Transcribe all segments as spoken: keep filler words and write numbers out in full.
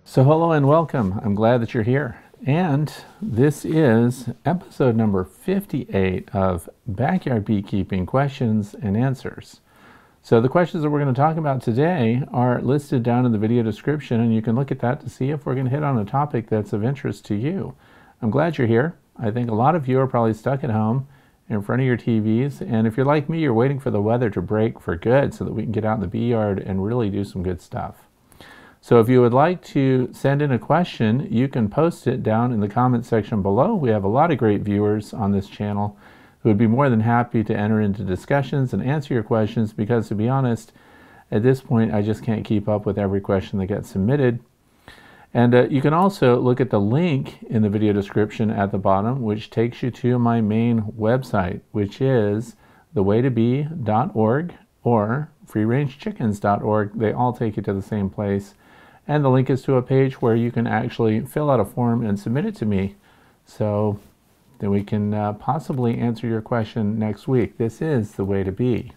So hello and welcome. I'm glad that you're here. And this is episode number fifty-eight of Backyard Beekeeping Questions and Answers. So the questions that we're going to talk about today are listed down in the video description, and you can look at that to see if we're going to hit on a topic that's of interest to you. I'm glad you're here. I think a lot of you are probably stuck at home in front of your T Vs, and if you're like me, you're waiting for the weather to break for good so that we can get out in the bee yard and really do some good stuff. So if you would like to send in a question, you can post it down in the comment section below. We have a lot of great viewers on this channel who would be more than happy to enter into discussions and answer your questions, because to be honest, at this point I just can't keep up with every question that gets submitted. And uh, you can also look at the link in the video description at the bottom, which takes you to my main website, which is the way to bee dot org or free range chickens dot org. They all take you to the same place. And the link is to a page where you can actually fill out a form and submit it to me, so that we can uh, possibly answer your question next week. This is the way to be.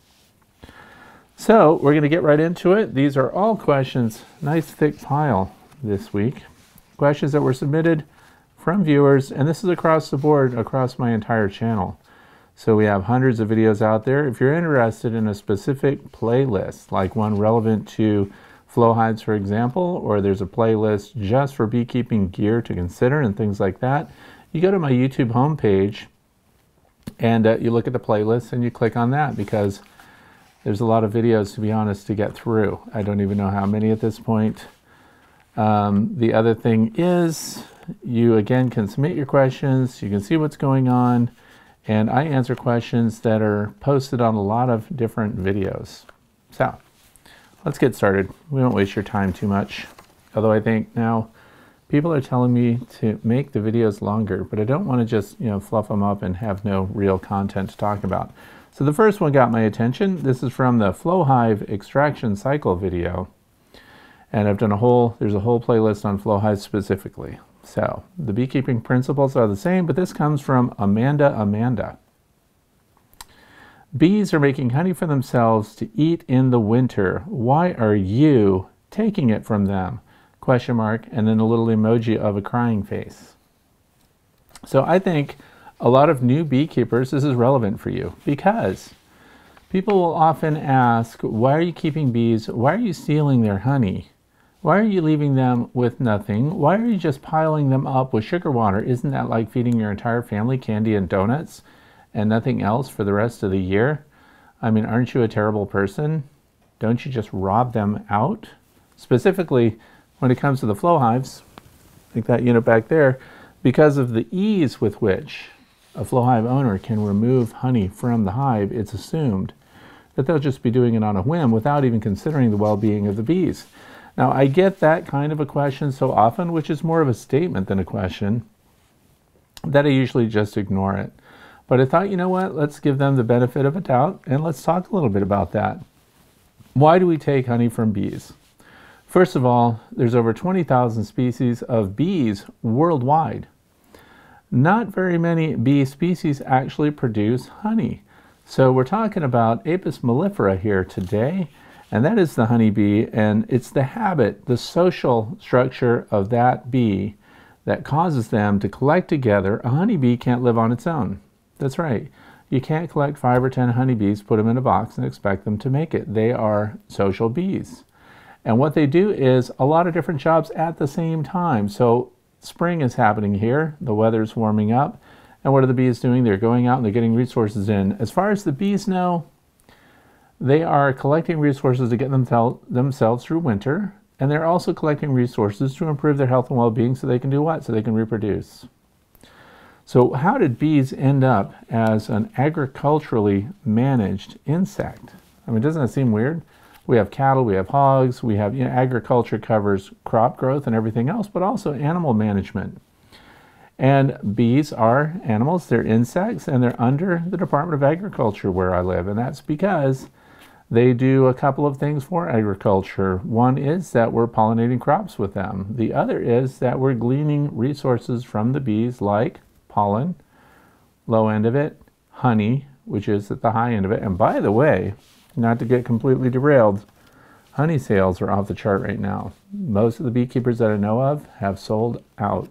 So we're going to get right into it. These are all questions, nice thick pile this week. Questions that were submitted from viewers, and this is across the board, across my entire channel. So we have hundreds of videos out there. If you're interested in a specific playlist, like one relevant to Flowhives, for example, or there's a playlist just for beekeeping gear to consider and things like that, you go to my YouTube homepage and uh, you look at the playlist and you click on that, because there's a lot of videos, to be honest, to get through. I don't even know how many at this point. Um, the other thing is, you again can submit your questions, you can see what's going on, and I answer questions that are posted on a lot of different videos. So let's get started. We won't waste your time too much. Although I think now people are telling me to make the videos longer, but I don't want to just, you know, fluff them up and have no real content to talk about. So the first one got my attention. This is from the Flowhive extraction cycle video. And I've done a whole, there's a whole playlist on Flowhive specifically. So the beekeeping principles are the same, but this comes from Amanda Amanda. Bees are making honey for themselves to eat in the winter. Why are you taking it from them? Question mark, and then a little emoji of a crying face. So I think a lot of new beekeepers, this is relevant for you, because people will often ask, why are you keeping bees? Why are you stealing their honey? Why are you leaving them with nothing? Why are you just piling them up with sugar water? Isn't that like feeding your entire family candy and donuts and nothing else for the rest of the year? I mean, aren't you a terrible person? Don't you just rob them out? Specifically, when it comes to the flow hives, like that unit back there, because of the ease with which a flow hive owner can remove honey from the hive, it's assumed that they'll just be doing it on a whim without even considering the well-being of the bees. Now, I get that kind of a question so often, which is more of a statement than a question, that I usually just ignore it. But I thought, you know what, let's give them the benefit of a doubt, and let's talk a little bit about that. Why do we take honey from bees? First of all, there's over twenty thousand species of bees worldwide. Not very many bee species actually produce honey. So we're talking about Apis mellifera here today, and that is the honeybee, and it's the habit, the social structure of that bee that causes them to collect together. A honeybee can't live on its own. That's right. You can't collect five or ten honeybees, put them in a box, and expect them to make it. They are social bees. And what they do is a lot of different jobs at the same time. So spring is happening here. The weather's warming up. And what are the bees doing? They're going out and they're getting resources in. As far as the bees know, they are collecting resources to get them themselves through winter. And they're also collecting resources to improve their health and well-being so they can do what? So they can reproduce. So how did bees end up as an agriculturally managed insect? I mean, doesn't that seem weird? We have cattle, we have hogs, we have, you know, agriculture covers crop growth and everything else, but also animal management. And bees are animals, they're insects, and they're under the Department of Agriculture where I live. And that's because they do a couple of things for agriculture. One is that we're pollinating crops with them. The other is that we're gleaning resources from the bees, like pollen, low end of it, honey, which is at the high end of it. And by the way, not to get completely derailed, Honey sales are off the chart right now. Most of the beekeepers that I know of have sold out.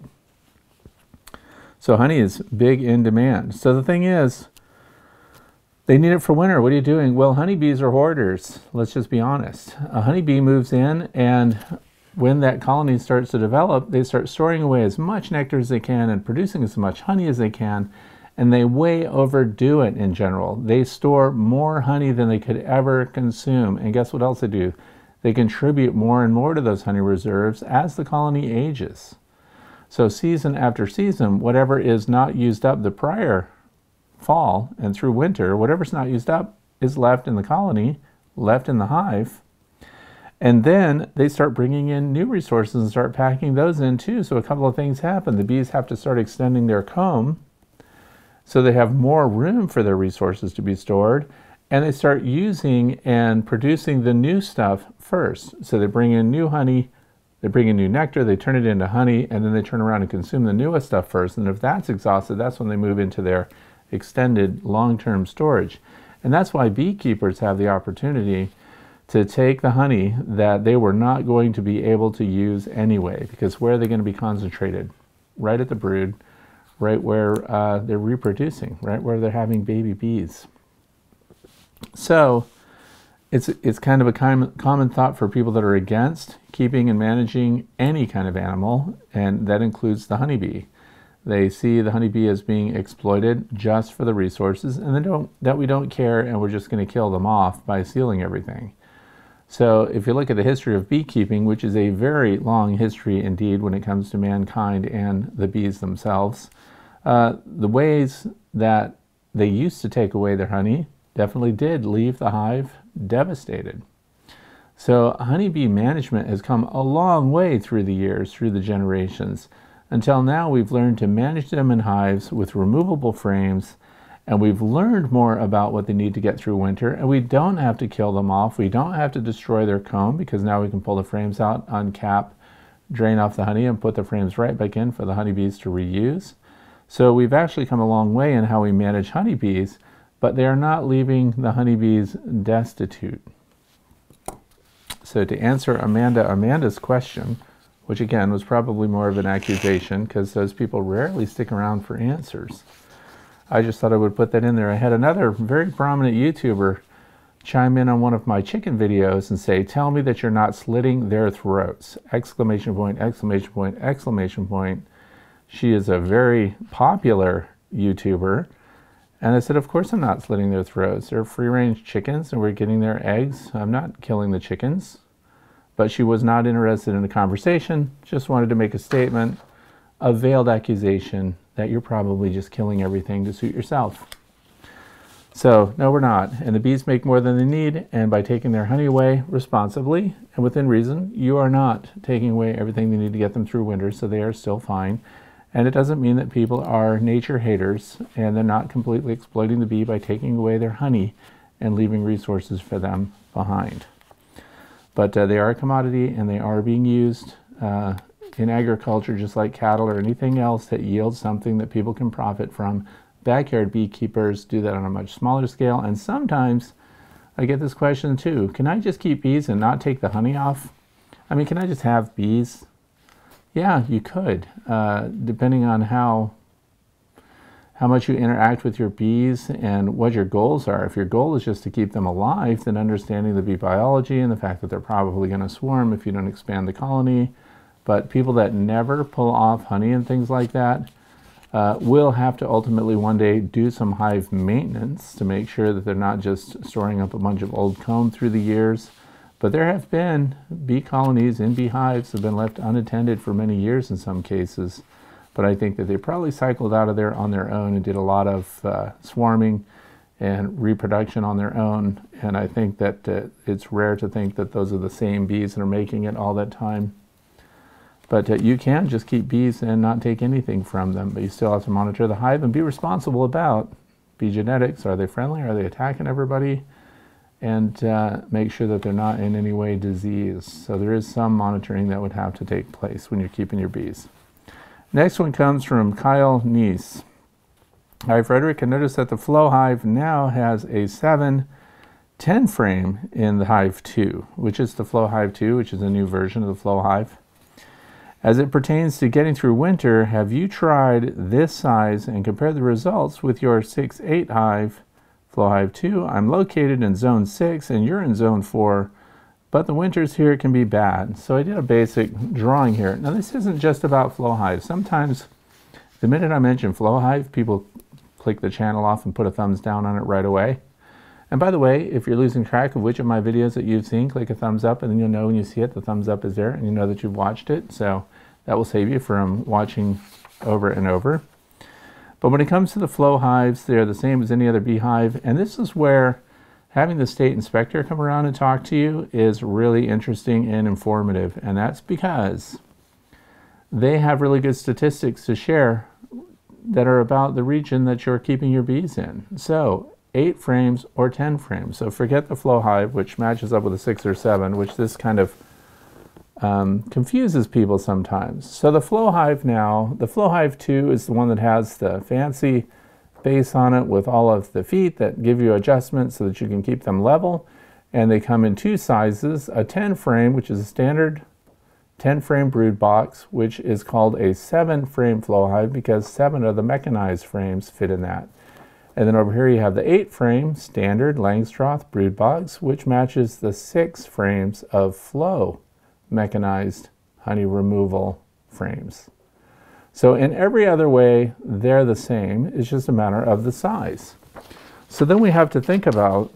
So honey is big in demand. So the thing is, they need it for winter. What are you doing? Well, honeybees are hoarders. Let's just be honest. A honeybee moves in, and when that colony starts to develop, they start storing away as much nectar as they can and producing as much honey as they can, and they way overdo it in general. They store more honey than they could ever consume. And guess what else they do? They contribute more and more to those honey reserves as the colony ages. So season after season, whatever is not used up the prior fall and through winter, whatever's not used up is left in the colony, left in the hive. And then they start bringing in new resources and start packing those in too. So a couple of things happen. The bees have to start extending their comb so they have more room for their resources to be stored. And they start using and producing the new stuff first. So they bring in new honey, they bring in new nectar, they turn it into honey, and then they turn around and consume the newest stuff first. And if that's exhausted, that's when they move into their extended long-term storage. And that's why beekeepers have the opportunity to take the honey that they were not going to be able to use anyway, because where are they going to be concentrated? Right at the brood, right where uh, they're reproducing, right where they're having baby bees. So it's, it's kind of a com common thought for people that are against keeping and managing any kind of animal, and that includes the honeybee. They see the honeybee as being exploited just for the resources, and they don't, that we don't care, and we're just going to kill them off by sealing everything. So if you look at the history of beekeeping, which is a very long history indeed when it comes to mankind and the bees themselves, uh, the ways that they used to take away their honey definitely did leave the hive devastated. So honeybee management has come a long way through the years, through the generations. Until now, we've learned to manage them in hives with removable frames, and we've learned more about what they need to get through winter, and we don't have to kill them off. We don't have to destroy their comb, because now we can pull the frames out, uncap, drain off the honey, and put the frames right back in for the honeybees to reuse. So we've actually come a long way in how we manage honeybees, but they are not leaving the honeybees destitute. So to answer Amanda Amanda's question, which again was probably more of an accusation because those people rarely stick around for answers, I just thought I would put that in there. I had another very prominent YouTuber chime in on one of my chicken videos and say, "Tell me that you're not slitting their throats!" Exclamation point, exclamation point, exclamation point. She is a very popular YouTuber. And I said, of course I'm not slitting their throats. They're free-range chickens and we're getting their eggs. I'm not killing the chickens. But she was not interested in a conversation, just wanted to make a statement, a veiled accusation that you're probably just killing everything to suit yourself. So, no, we're not. And the bees make more than they need, and by taking their honey away responsibly and within reason, you are not taking away everything they need to get them through winter, so they are still fine. And it doesn't mean that people are nature haters and they're not completely exploiting the bee by taking away their honey and leaving resources for them behind. But uh, they are a commodity and they are being used uh, in agriculture just like cattle or anything else that yields something that people can profit from. Backyard beekeepers do that on a much smaller scale, and sometimes I get this question too, can I just keep bees and not take the honey off? I mean, can I just have bees? Yeah, you could, uh, depending on how how much you interact with your bees and what your goals are. If your goal is just to keep them alive, then understanding the bee biology and the fact that they're probably going to swarm if you don't expand the colony. But people that never pull off honey and things like that uh, will have to ultimately one day do some hive maintenance to make sure that they're not just storing up a bunch of old comb through the years. But there have been bee colonies in beehives have been left unattended for many years in some cases. But I think that they probably cycled out of there on their own and did a lot of uh, swarming and reproduction on their own. And I think that uh, it's rare to think that those are the same bees that are making it all that time. But uh, you can just keep bees and not take anything from them. But you still have to monitor the hive and be responsible about bee genetics. Are they friendly? Are they attacking everybody? And uh, make sure that they're not in any way diseased. So there is some monitoring that would have to take place when you're keeping your bees. Next one comes from Kyle Neese. Hi, Frederick. I noticed that the Flowhive now has a seven ten frame in the Hive two, which is the Flowhive two, which is a new version of the Flowhive. As it pertains to getting through winter, have you tried this size and compared the results with your six eight Hive Flowhive two? I'm located in zone six and you're in zone four, but the winters here can be bad. So I did a basic drawing here. Now this isn't just about Flowhive. Sometimes the minute I mention Flowhive, people click the channel off and put a thumbs down on it right away. And by the way, if you're losing track of which of my videos that you've seen, click a thumbs up and then you'll know when you see it, the thumbs up is there and you know that you've watched it. So that will save you from watching over and over. But when it comes to the Flowhives, they're the same as any other beehive. And this is where having the state inspector come around and talk to you is really interesting and informative. And that's because they have really good statistics to share that are about the region that you're keeping your bees in. So eight frames or ten frames. So forget the Flowhive, which matches up with a six or seven, which this kind of um, confuses people sometimes. So the Flowhive now, the Flowhive two is the one that has the fancy base on it with all of the feet that give you adjustments so that you can keep them level. And they come in two sizes, a ten frame, which is a standard ten frame brood box, which is called a seven frame Flowhive because seven of the mechanized frames fit in that. And then over here you have the eight frame standard Langstroth brood box, which matches the six frames of Flow mechanized honey removal frames. So in every other way, they're the same. It's just a matter of the size. So then we have to think about,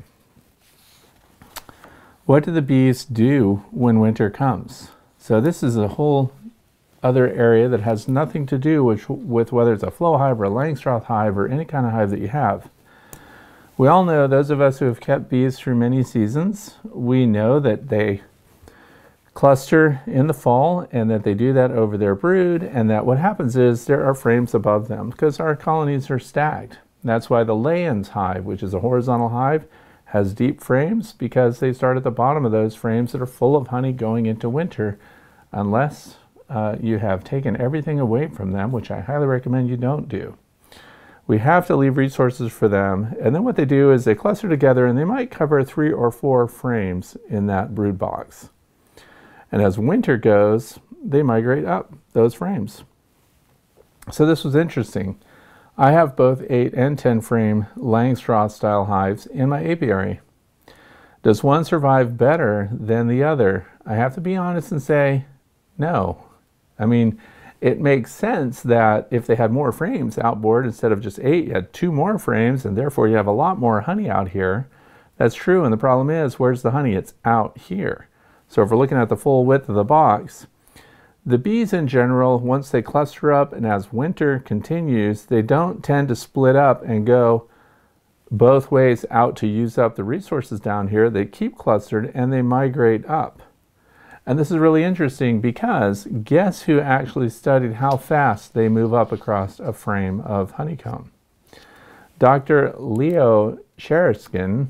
what do the bees do when winter comes? So this is a whole other area that has nothing to do with, with whether it's a Flowhive or a Langstroth hive or any kind of hive that you have. We all know, those of us who have kept bees through many seasons, we know that they cluster in the fall and that they do that over their brood, and that what happens is there are frames above them because our colonies are stacked. That's why the Layens hive, which is a horizontal hive, has deep frames because they start at the bottom of those frames that are full of honey going into winter, unless Uh, you have taken everything away from them, which I highly recommend you don't do. We have to leave resources for them, and then what they do is they cluster together and they might cover three or four frames in that brood box. And as winter goes, they migrate up those frames. So this was interesting. I have both eight and ten frame Langstroth style hives in my apiary. Does one survive better than the other? I have to be honest and say no. I mean, it makes sense that if they had more frames outboard instead of just eight, you had two more frames, and therefore you have a lot more honey out here. That's true, and the problem is, where's the honey? It's out here. So if we're looking at the full width of the box, the bees in general, once they cluster up and as winter continues, they don't tend to split up and go both ways out to use up the resources down here. They keep clustered and they migrate up. And this is really interesting because guess who actually studied how fast they move up across a frame of honeycomb? Doctor Leo Sherskin,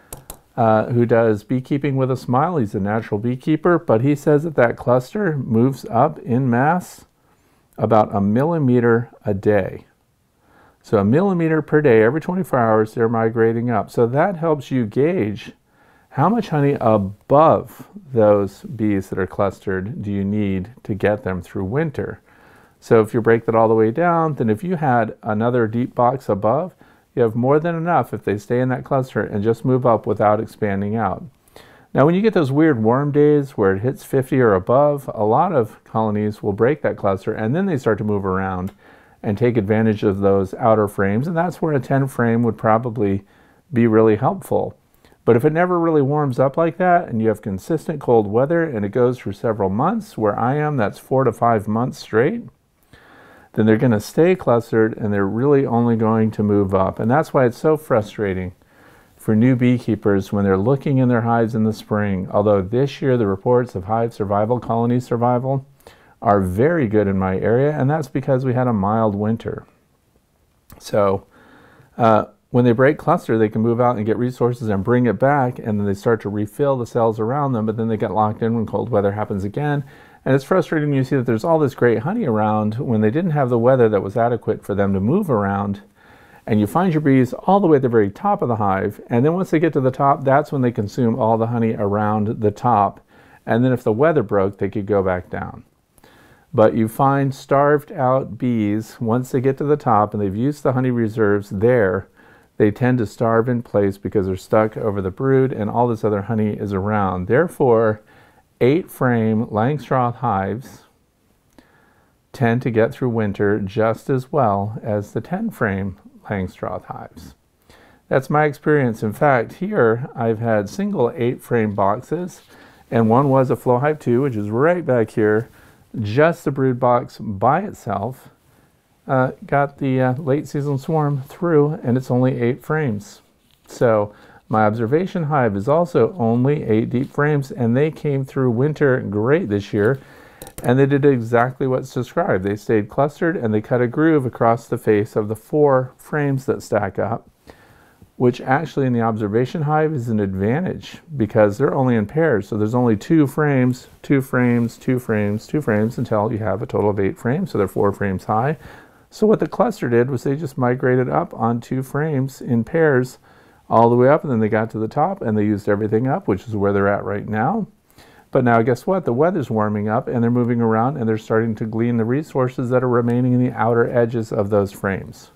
uh, who does Beekeeping with a Smile. He's a natural beekeeper, but he says that that cluster moves up in mass about a millimeter a day. So a millimeter per day, every twenty-four hours, they're migrating up. So that helps you gauge how much honey above those bees that are clustered do you need to get them through winter. So if you break that all the way down, then if you had another deep box above, you have more than enough if they stay in that cluster and just move up without expanding out. Now when you get those weird warm days where it hits fifty or above, a lot of colonies will break that cluster and then they start to move around and take advantage of those outer frames, and that's where a ten frame would probably be really helpful. But if it never really warms up like that and you have consistent cold weather and it goes for several months, where I am, that's four to five months straight, then they're going to stay clustered and they're really only going to move up. And that's why it's so frustrating for new beekeepers when they're looking in their hives in the spring. Although this year the reports of hive survival, colony survival, are very good in my area, and that's because we had a mild winter. So uh, when they break cluster, they can move out and get resources and bring it back, and then they start to refill the cells around them, but then they get locked in when cold weather happens again. And it's frustrating when you see that there's all this great honey around when they didn't have the weather that was adequate for them to move around, And you find your bees all the way at the very top of the hive, and then once they get to the top, that's when they consume all the honey around the top. And then if the weather broke, they could go back down. But you find starved out bees, once they get to the top and they've used the honey reserves there, they tend to starve in place because they're stuck over the brood and all this other honey is around. Therefore, eight frame Langstroth hives tend to get through winter just as well as the ten frame Langstroth hives. That's my experience. In fact, here I've had single eight frame boxes, and one was a Flowhive two, which is right back here. Just the brood box by itself uh, got the uh, late season swarm through, and it's only eight frames. So my observation hive is also only eight deep frames, and they came through winter great this year, and they did exactly what's described. They stayed clustered and they cut a groove across the face of the four frames that stack up, which actually in the observation hive is an advantage because they're only in pairs. So there's only two frames, two frames, two frames, two frames until you have a total of eight frames. So they're four frames high. So what the cluster did was they just migrated up on two frames in pairs all the way up, and then they got to the top and they used everything up, which is where they're at right now. But now guess what? The weather's warming up and they're moving around and they're starting to glean the resources that are remaining in the outer edges of those frames.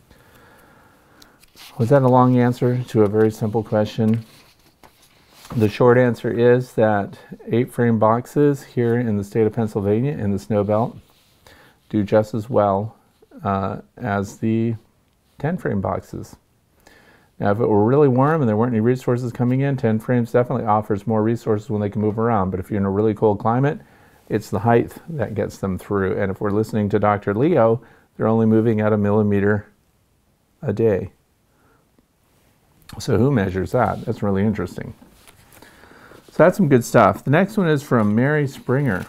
Was that a long answer to a very simple question? The short answer is that eight frame boxes here in the state of Pennsylvania in the snow belt do just as well uh, as the ten frame boxes. Now, if it were really warm and there weren't any resources coming in, ten frames definitely offers more resources when they can move around. But if you're in a really cold climate, it's the height that gets them through. And if we're listening to Doctor Leo, they're only moving at a millimeter a day. So who measures that? That's really interesting. So that's some good stuff. The next one is from Mary Springer.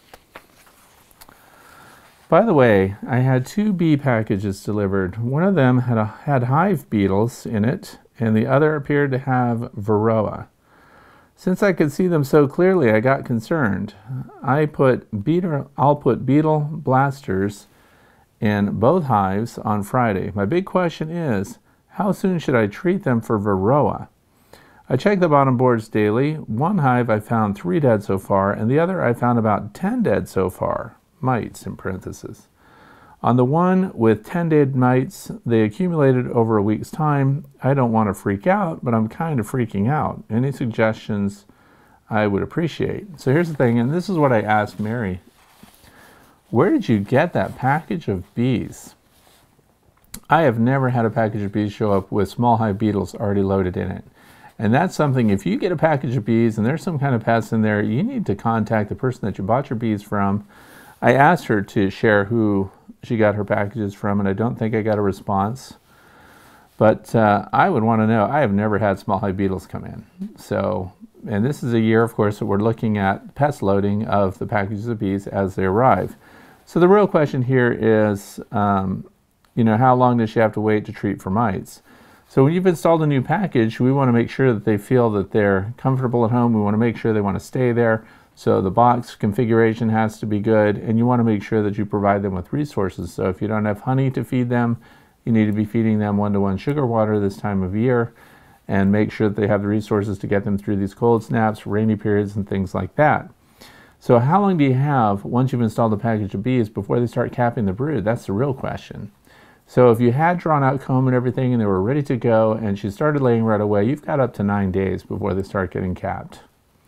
By the way, I had two bee packages delivered. One of them had, a, had hive beetles in it, and the other appeared to have varroah. Since I could see them so clearly, I got concerned. I put beetle, I'll put beetle blasters in both hives on Friday. My big question is, how soon should I treat them for varroah? I checked the bottom boards daily. One hive I found three dead so far, and the other I found about ten dead so far. Mites in parentheses. On the one with ten dead mites, they accumulated over a week's time. I don't want to freak out, but I'm kind of freaking out. Any suggestions I would appreciate. So here's the thing, and this is what I asked Mary. Where did you get that package of bees? I have never had a package of bees show up with small hive beetles already loaded in it. And that's something, if you get a package of bees and there's some kind of pest in there, you need to contact the person that you bought your bees from. I asked her to share who she got her packages from, and I don't think I got a response. But uh, I would want to know. I have never had small hive beetles come in. So, and this is a year, of course, that we're looking at pest loading of the packages of bees as they arrive. So the real question here is, um, you know, how long does she have to wait to treat for mites? So when you've installed a new package, we want to make sure that they feel that they're comfortable at home. We want to make sure they want to stay there. So the box configuration has to be good, and you want to make sure that you provide them with resources. So if you don't have honey to feed them, you need to be feeding them one-to-one sugar water this time of year, and make sure that they have the resources to get them through these cold snaps, rainy periods, and things like that. So how long do you have once you've installed a package of bees before they start capping the brood? That's the real question. So if you had drawn out comb and everything and they were ready to go and she started laying right away, you've got up to nine days before they start getting capped.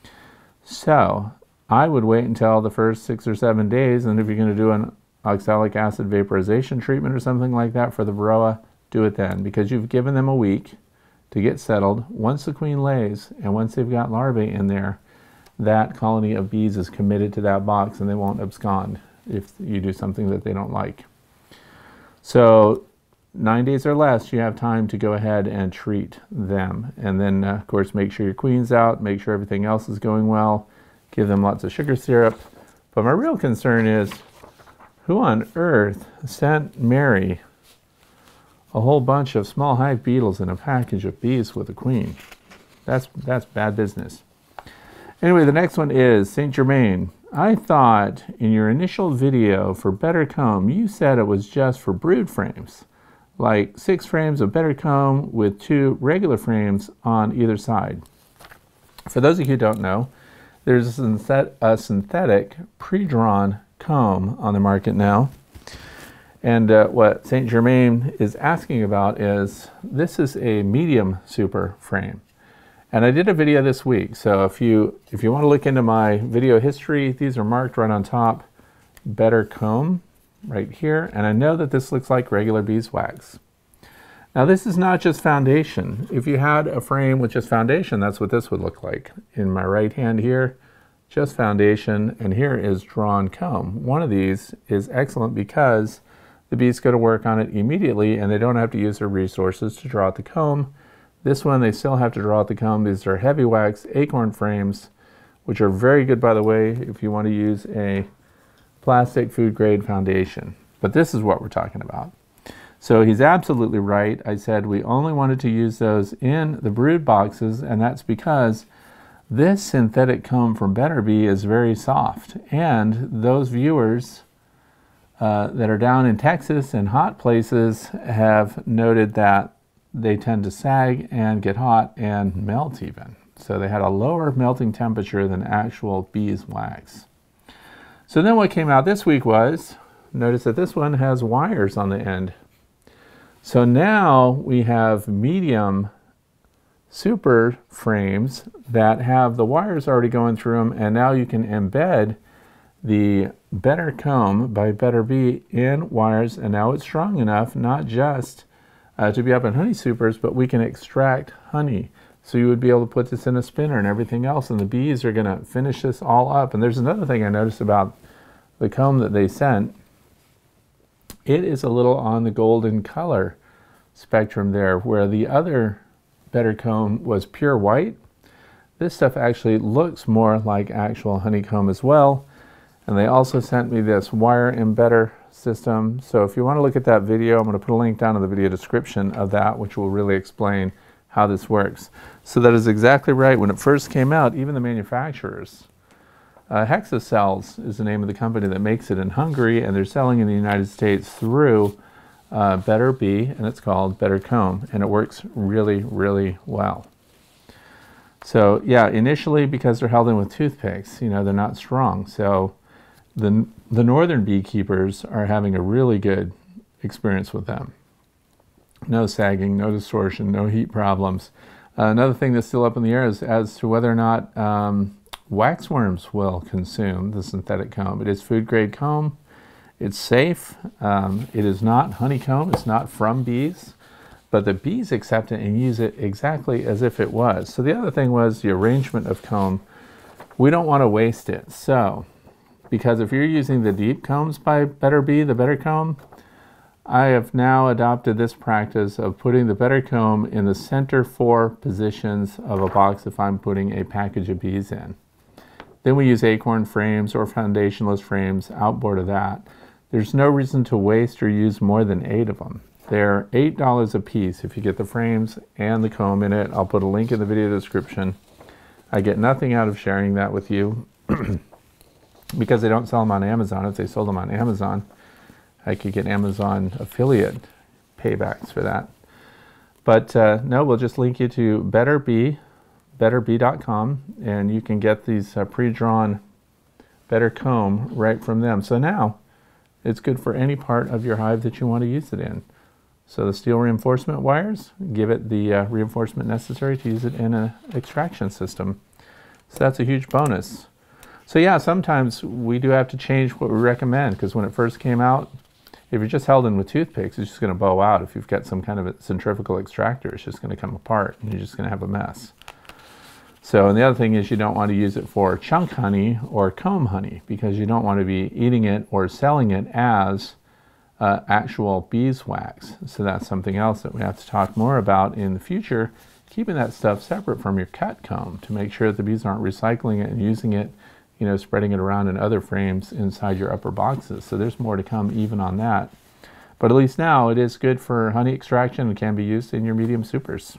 So I would wait until the first six or seven days, and if you're going to do an oxalic acid vaporization treatment or something like that for the varroah, do it then, because you've given them a week to get settled. Once the queen lays and once they've got larvae in there, that colony of bees is committed to that box and they won't abscond if you do something that they don't like. So nine days or less, you have time to go ahead and treat them. And then, uh, of course, make sure your queen's out, make sure everything else is going well, give them lots of sugar syrup. But my real concern is, who on earth sent Mary a whole bunch of small hive beetles in a package of bees with a queen? That's, that's bad business. Anyway, the next one is Saint Germain. I thought in your initial video for Better Comb, you said it was just for brood frames. like six frames of better comb with two regular frames on either side. For those of you who don't know, there's a, synthet a synthetic pre-drawn comb on the market now. And uh, what Saint Germain is asking about is, this is a medium super frame. And I did a video this week, so if you, if you want to look into my video history, these are marked right on top, better comb, right here. And I know that this looks like regular beeswax. Now this is not just foundation. If you had a frame with just foundation, that's what this would look like. In my right hand here, just foundation, and here is drawn comb. One of these is excellent because the bees go to work on it immediately and they don't have to use their resources to draw out the comb. This one, they still have to draw out the comb. These are heavy wax acorn frames, which are very good, by the way, if you want to use a plastic food grade foundation. But this is what we're talking about. So he's absolutely right. I said we only wanted to use those in the brood boxes, and that's because this synthetic comb from Better Bee is very soft. And those viewers Uh, that are down in Texas and hot places have noted that they tend to sag and get hot and melt even. So they had a lower melting temperature than actual beeswax. So then what came out this week was, notice that this one has wires on the end. So now we have medium super frames that have the wires already going through them, and now you can embed the Better Comb by Better Bee in wires, and now it's strong enough not just uh, to be up in honey supers, but we can extract honey. So you would be able to put this in a spinner and everything else, and the bees are going to finish this all up. And there's another thing I noticed about the comb that they sent. It is a little on the golden color spectrum there, where the other Better Comb was pure white. This stuff actually looks more like actual honeycomb as well. And they also sent me this wire embedder system. So if you want to look at that video, I'm going to put a link down in the video description of that, which will really explain how this works. So that is exactly right. When it first came out, even the manufacturers, uh, Hexacells is the name of the company that makes it in Hungary, and they're selling in the United States through uh, Better Bee, and it's called Better Comb, and it works really, really well. So yeah, initially, because they're held in with toothpicks, you know, they're not strong. So The, the northern beekeepers are having a really good experience with them. No sagging, no distortion, no heat problems. Uh, another thing that's still up in the air is as to whether or not um, waxworms will consume the synthetic comb. It is food grade comb. It's safe. Um, it is not honeycomb. It's not from bees. But the bees accept it and use it exactly as if it was. So the other thing was the arrangement of comb. We don't want to waste it. So because if you're using the deep combs by Better Bee, the Better Comb, I have now adopted this practice of putting the Better Comb in the center four positions of a box if I'm putting a package of bees in. Then we use acorn frames or foundationless frames outboard of that. There's no reason to waste or use more than eight of them. They're eight dollars a piece if you get the frames and the comb in it. I'll put a link in the video description. I get nothing out of sharing that with you. Because they don't sell them on Amazon. If they sold them on Amazon, I could get Amazon affiliate paybacks for that. But uh, no, we'll just link you to Better Bee, better bee dot com, and you can get these uh, pre-drawn Better Comb right from them. So now it's good for any part of your hive that you want to use it in. So the steel reinforcement wires, give it the uh, reinforcement necessary to use it in an extraction system. So that's a huge bonus. So yeah, sometimes we do have to change what we recommend, because when it first came out, if you're just held in with toothpicks, it's just going to bow out. If you've got some kind of a centrifugal extractor, it's just going to come apart and you're just going to have a mess. So, and the other thing is you don't want to use it for chunk honey or comb honey, because you don't want to be eating it or selling it as uh, actual beeswax. So that's something else that we have to talk more about in the future, keeping that stuff separate from your cut comb to make sure that the bees aren't recycling it and using it, you know, spreading it around in other frames inside your upper boxes. So there's more to come even on that. But at least now it is good for honey extraction and can be used in your medium supers.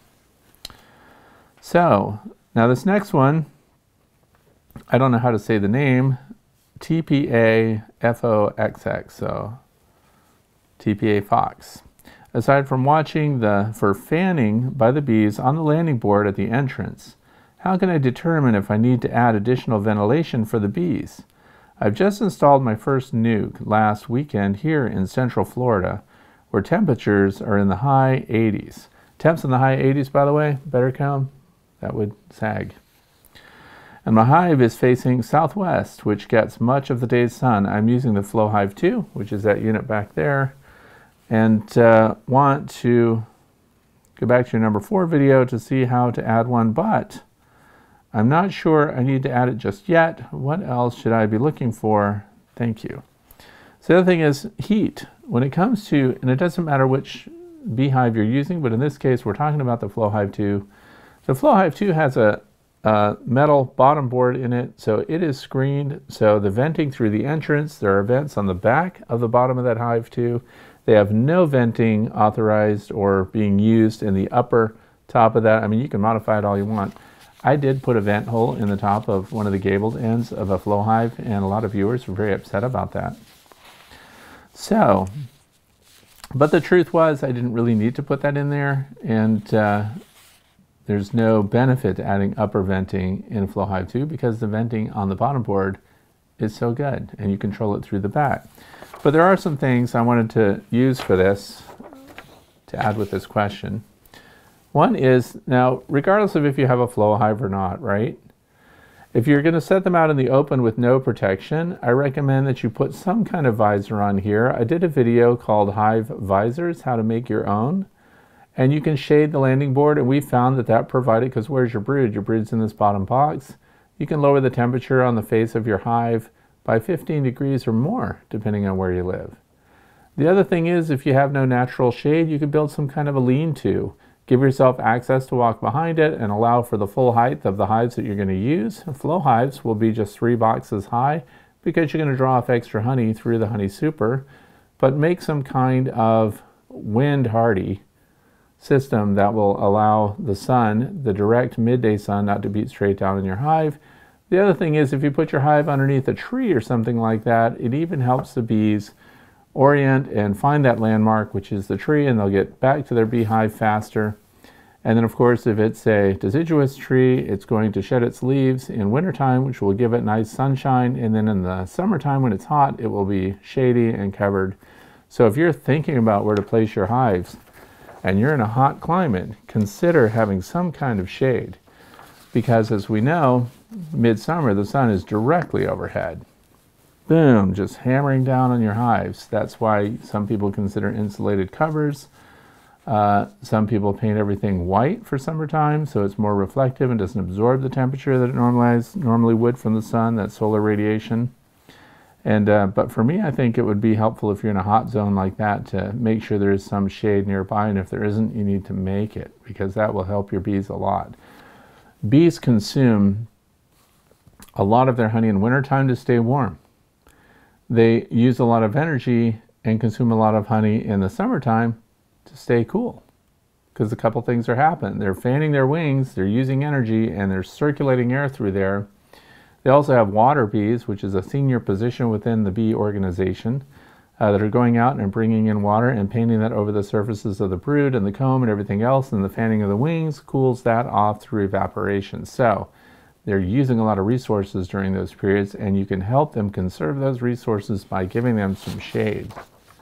So now this next one, I don't know how to say the name, T P A F O X X, so T P A Fox. Aside from watching the for fanning by the bees on the landing board at the entrance, how can I determine if I need to add additional ventilation for the bees? I've just installed my first nuke last weekend here in Central Florida, where temperatures are in the high eighties. Temps in the high eighties, by the way, better comb, that would sag. And my hive is facing southwest, which gets much of the day's sun. I'm using the Flowhive two, which is that unit back there, and uh, want to go back to your number four video to see how to add one, but I'm not sure I need to add it just yet. What else should I be looking for? Thank you. So the other thing is heat. When it comes to, and it doesn't matter which beehive you're using, but in this case we're talking about the Flowhive two. The Flowhive two has a, a metal bottom board in it, so it is screened. So the venting through the entrance, there are vents on the back of the bottom of that hive too. They have no venting authorized or being used in the upper top of that. I mean, you can modify it all you want. I did put a vent hole in the top of one of the gabled ends of a Flowhive, and a lot of viewers were very upset about that. So, but the truth was I didn't really need to put that in there, and uh, there's no benefit to adding upper venting in Flowhive two because the venting on the bottom board is so good, and you control it through the back. But there are some things I wanted to use for this, to add with this question. One is, now, regardless of if you have a Flowhive or not, right? If you're going to set them out in the open with no protection, I recommend that you put some kind of visor on here. I did a video called Hive Visors, how to make your own. And you can shade the landing board, and we found that that provided, because where's your brood? Your brood's in this bottom box. You can lower the temperature on the face of your hive by fifteen degrees or more, depending on where you live. The other thing is, if you have no natural shade, you could build some kind of a lean-to. Give yourself access to walk behind it and allow for the full height of the hives that you're going to use. Flow hives will be just three boxes high because you're going to draw off extra honey through the honey super, but make some kind of wind-hardy system that will allow the sun, the direct midday sun, not to beat straight down in your hive. The other thing is, if you put your hive underneath a tree or something like that, it even helps the bees orient and find that landmark, which is the tree, and they'll get back to their beehive faster. And then, of course, if it's a deciduous tree, it's going to shed its leaves in wintertime, which will give it nice sunshine. And then in the summertime, when it's hot, it will be shady and covered. So if you're thinking about where to place your hives and you're in a hot climate, consider having some kind of shade. Because as we know, midsummer, the sun is directly overhead. Boom, just hammering down on your hives. That's why some people consider insulated covers. Uh, some people paint everything white for summertime, so it's more reflective and doesn't absorb the temperature that it normalize, normally would from the sun, that solar radiation. And uh, but for me, I think it would be helpful if you're in a hot zone like that to make sure there is some shade nearby, and if there isn't, you need to make it, because that will help your bees a lot. Bees consume a lot of their honey in wintertime to stay warm. They use a lot of energy and consume a lot of honey in the summertime to stay cool, because a couple things are happening. They're fanning their wings, they're using energy, and they're circulating air through there. They also have water bees, which is a senior position within the bee organization, uh, that are going out and bringing in water and painting that over the surfaces of the brood and the comb and everything else, and the fanning of the wings cools that off through evaporation. So they're using a lot of resources during those periods, and you can help them conserve those resources by giving them some shade.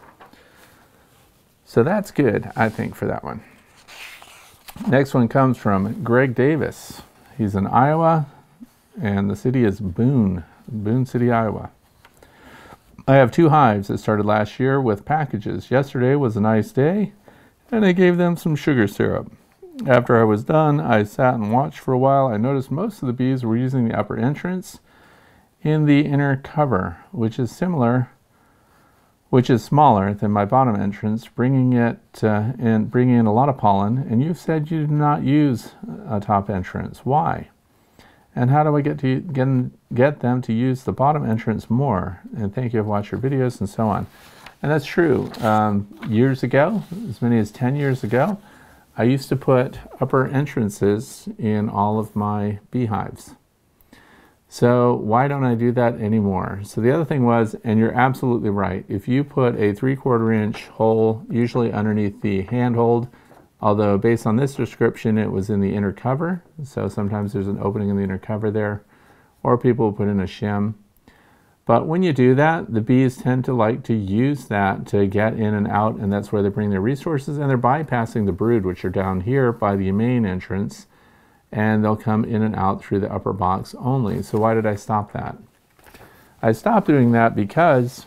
So that's good, I think, for that one. Next one comes from Greg Davis. He's in Iowa, and the city is Boone, Boone City, Iowa. I have two hives that started last year with packages. Yesterday was a nice day, and I gave them some sugar syrup. After I was done, I sat and watched for a while. I noticed most of the bees were using the upper entrance in the inner cover, which is similar, which is smaller than my bottom entrance, bringing it uh, and bringing in a lot of pollen. And you said you do not use a top entrance. Why? And how do I get to get, get them to use the bottom entrance more? And thank you for watching your videos and so on. And that's true. Um, years ago, as many as ten years ago, I used to put upper entrances in all of my beehives. So why don't I do that anymore? So the other thing was, and you're absolutely right, if you put a three quarter inch hole, usually underneath the handhold, although based on this description, it was in the inner cover. So sometimes there's an opening in the inner cover there, or people will put in a shim. But when you do that, the bees tend to like to use that to get in and out, and that's where they bring their resources, and they're bypassing the brood, which are down here by the main entrance, and they'll come in and out through the upper box only. So why did I stop that? I stopped doing that because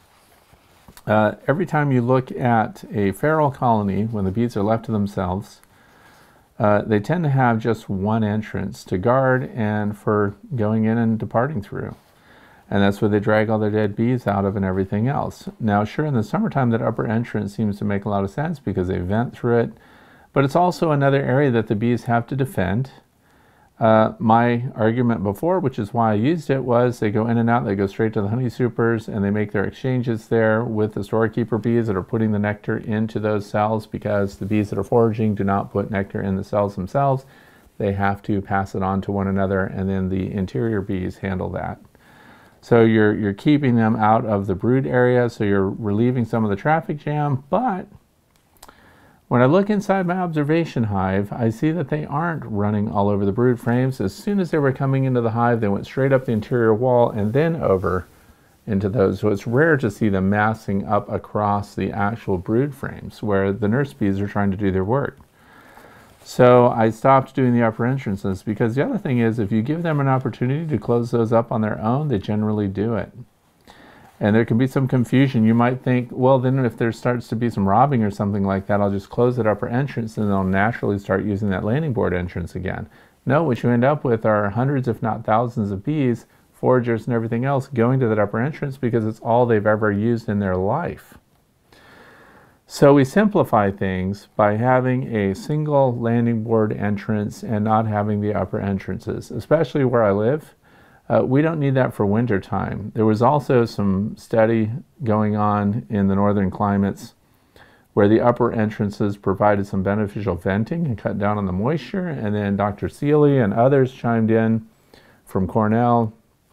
uh, every time you look at a feral colony, when the bees are left to themselves, uh, they tend to have just one entrance to guard and for going in and departing through. And that's where they drag all their dead bees out of and everything else. Now, sure, in the summertime, that upper entrance seems to make a lot of sense because they vent through it, but it's also another area that the bees have to defend. Uh, my argument before, which is why I used it, was they go in and out, they go straight to the honey supers, and they make their exchanges there with the storekeeper bees that are putting the nectar into those cells, because the bees that are foraging do not put nectar in the cells themselves. They have to pass it on to one another, and then the interior bees handle that. So you're, you're keeping them out of the brood area, so you're relieving some of the traffic jam. But when I look inside my observation hive, I see that they aren't running all over the brood frames. As soon as they were coming into the hive, they went straight up the interior wall and then over into those. So it's rare to see them massing up across the actual brood frames where the nurse bees are trying to do their work. So I stopped doing the upper entrances, because the other thing is, if you give them an opportunity to close those up on their own, they generally do it. And there can be some confusion. You might think, well, then if there starts to be some robbing or something like that, I'll just close that upper entrance and they'll naturally start using that landing board entrance again. No, what you end up with are hundreds, if not thousands of bees, foragers and everything else going to that upper entrance because it's all they've ever used in their life. So we simplify things by having a single landing board entrance and not having the upper entrances, especially where I live. Uh, we don't need that for winter time. There was also some study going on in the northern climates where the upper entrances provided some beneficial venting and cut down on the moisture, and then Doctor Seeley and others chimed in from Cornell,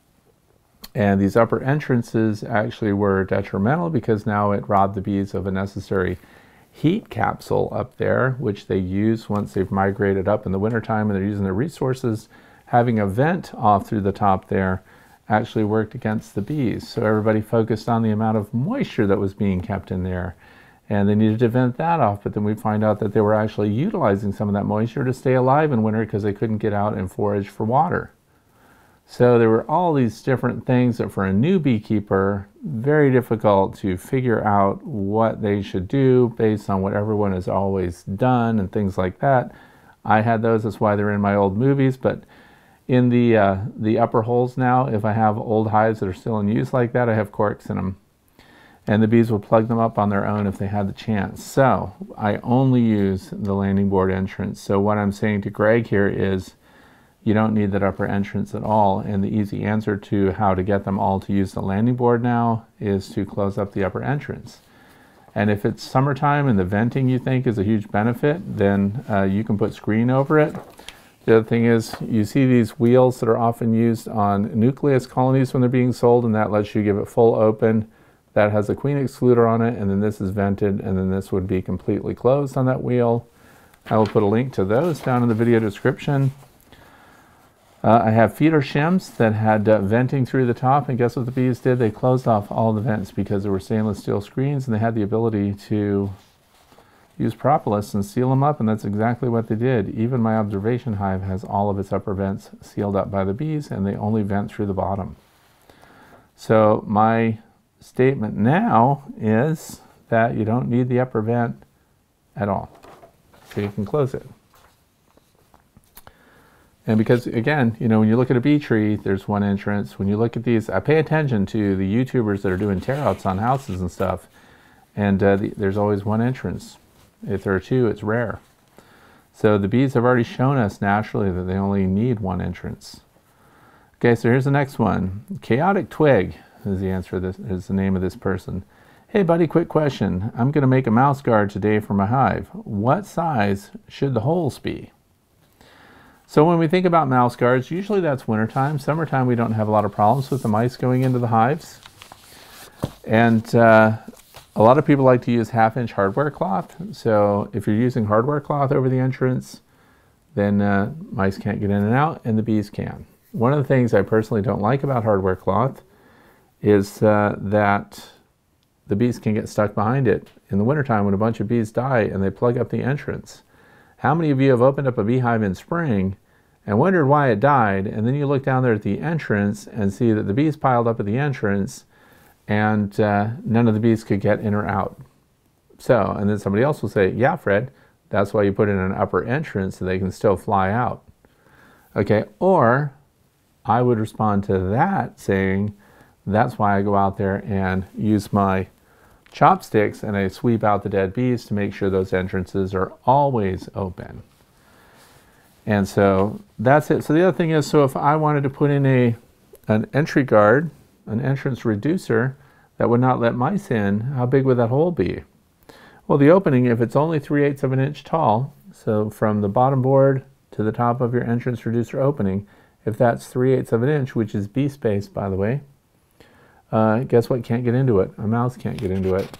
and these upper entrances actually were detrimental because now it robbed the bees of a necessary heat capsule up there, which they use once they've migrated up in the wintertime and they're using their resources. Having a vent off through the top there actually worked against the bees. So everybody focused on the amount of moisture that was being kept in there, and they needed to vent that off. But then we find out that they were actually utilizing some of that moisture to stay alive in winter because they couldn't get out and forage for water. So there were all these different things that for a new beekeeper, very difficult to figure out what they should do based on what everyone has always done and things like that. I had those, that's why they're in my old movies, but in the, uh, the upper holes now, if I have old hives that are still in use like that, I have corks in them. And the bees will plug them up on their own if they had the chance. So I only use the landing board entrance. So what I'm saying to Greg here is, you don't need that upper entrance at all, and the easy answer to how to get them all to use the landing board now is to close up the upper entrance. And if it's summertime and the venting you think is a huge benefit, then uh, you can put screen over it. The other thing is, you see these wheels that are often used on nucleus colonies when they're being sold, and that lets you give it full open. That has a queen excluder on it, and then this is vented, and then this would be completely closed on that wheel. I will put a link to those down in the video description. Uh, I have feeder shims that had uh, venting through the top, and guess what the bees did? They closed off all the vents because there were stainless steel screens, and they had the ability to use propolis and seal them up, and that's exactly what they did. Even my observation hive has all of its upper vents sealed up by the bees, and they only vent through the bottom. So my statement now is that you don't need the upper vent at all, so you can close it. And because, again, you know, when you look at a bee tree, there's one entrance. When you look at these, I pay attention to the YouTubers that are doing tear-outs on houses and stuff, and uh, the, there's always one entrance. If there are two, it's rare. So the bees have already shown us naturally that they only need one entrance. Okay, so here's the next one. Chaotic Twig is the answer. This is the name of this person. Hey, buddy, quick question. I'm going to make a mouse guard today for my hive. What size should the holes be? So when we think about mouse guards, usually that's wintertime. Summertime, we don't have a lot of problems with the mice going into the hives. And uh, a lot of people like to use half-inch hardware cloth. So if you're using hardware cloth over the entrance, then uh, mice can't get in and out, and the bees can. One of the things I personally don't like about hardware cloth is uh, that the bees can get stuck behind it in the wintertime when a bunch of bees die and they plug up the entrance. How many of you have opened up a beehive in spring and wondered why it died, and then you look down there at the entrance and see that the bees piled up at the entrance and uh, none of the bees could get in or out? So, and then somebody else will say, yeah, Fred, that's why you put in an upper entrance so they can still fly out. Okay, or I would respond to that saying, that's why I go out there and use my chopsticks and I sweep out the dead bees to make sure those entrances are always open. And so that's it. So the other thing is, so if I wanted to put in a an entry guard, an entrance reducer that would not let mice in, how big would that hole be? Well, the opening, if it's only three eighths of an inch tall, so from the bottom board to the top of your entrance reducer opening, if that's three eighths of an inch, which is bee space, by the way, Uh, guess what can't get into it? A mouse can't get into it.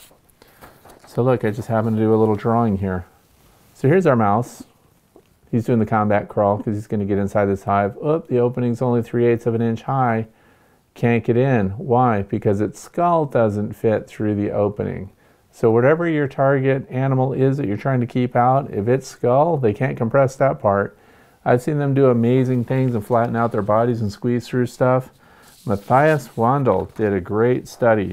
So look, I just happened to do a little drawing here. So here's our mouse. He's doing the combat crawl because he's going to get inside this hive. Oh, the opening's only three eighths of an inch high. Can't get in. Why? Because its skull doesn't fit through the opening. So whatever your target animal is that you're trying to keep out, if it's skull, they can't compress that part. I've seen them do amazing things and flatten out their bodies and squeeze through stuff. Matthias Wandel did a great study.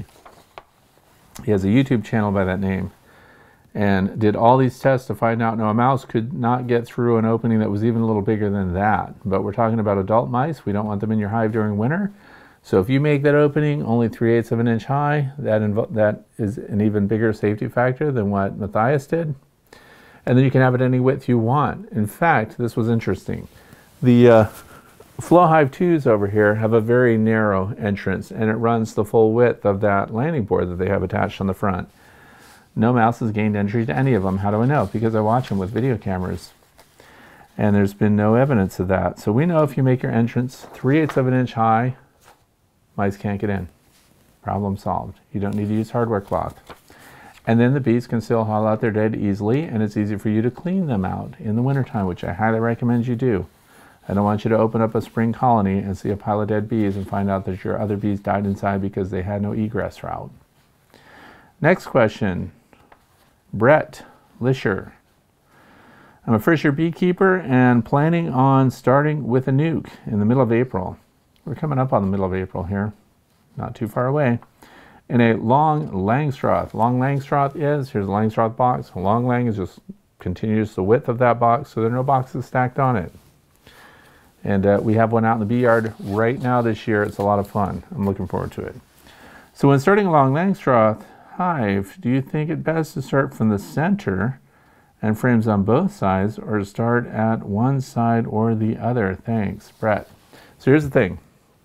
He has a YouTube channel by that name and did all these tests to find out. Now, a mouse could not get through an opening that was even a little bigger than that, but we're talking about adult mice. We don't want them in your hive during winter. So if you make that opening only three eighths of an inch high, that, that is an even bigger safety factor than what Matthias did. And then you can have it any width you want. In fact, this was interesting. The uh, Flowhive twos over here have a very narrow entrance, and it runs the full width of that landing board that they have attached on the front. No mouse has gained entry to any of them. How do I know? Because I watch them with video cameras. And there's been no evidence of that. So we know if you make your entrance three eighths of an inch high, mice can't get in. Problem solved. You don't need to use hardware cloth. And then the bees can still haul out their dead easily, and it's easy for you to clean them out in the wintertime, which I highly recommend you do. I don't want you to open up a spring colony and see a pile of dead bees and find out that your other bees died inside because they had no egress route. Next question. Brett Lisher. I'm a first-year beekeeper and planning on starting with a nuke in the middle of April. We're coming up on the middle of April here, not too far away. In a long Langstroth. Long Langstroth is, here's a Langstroth box. A long lang is just continues the width of that box, so there are no boxes stacked on it. And uh, we have one out in the bee yard right now this year. It's a lot of fun. I'm looking forward to it. So when starting a long Langstroth hive, do you think it best to start from the center and frames on both sides, or start at one side or the other? Thanks, Brett. So here's the thing.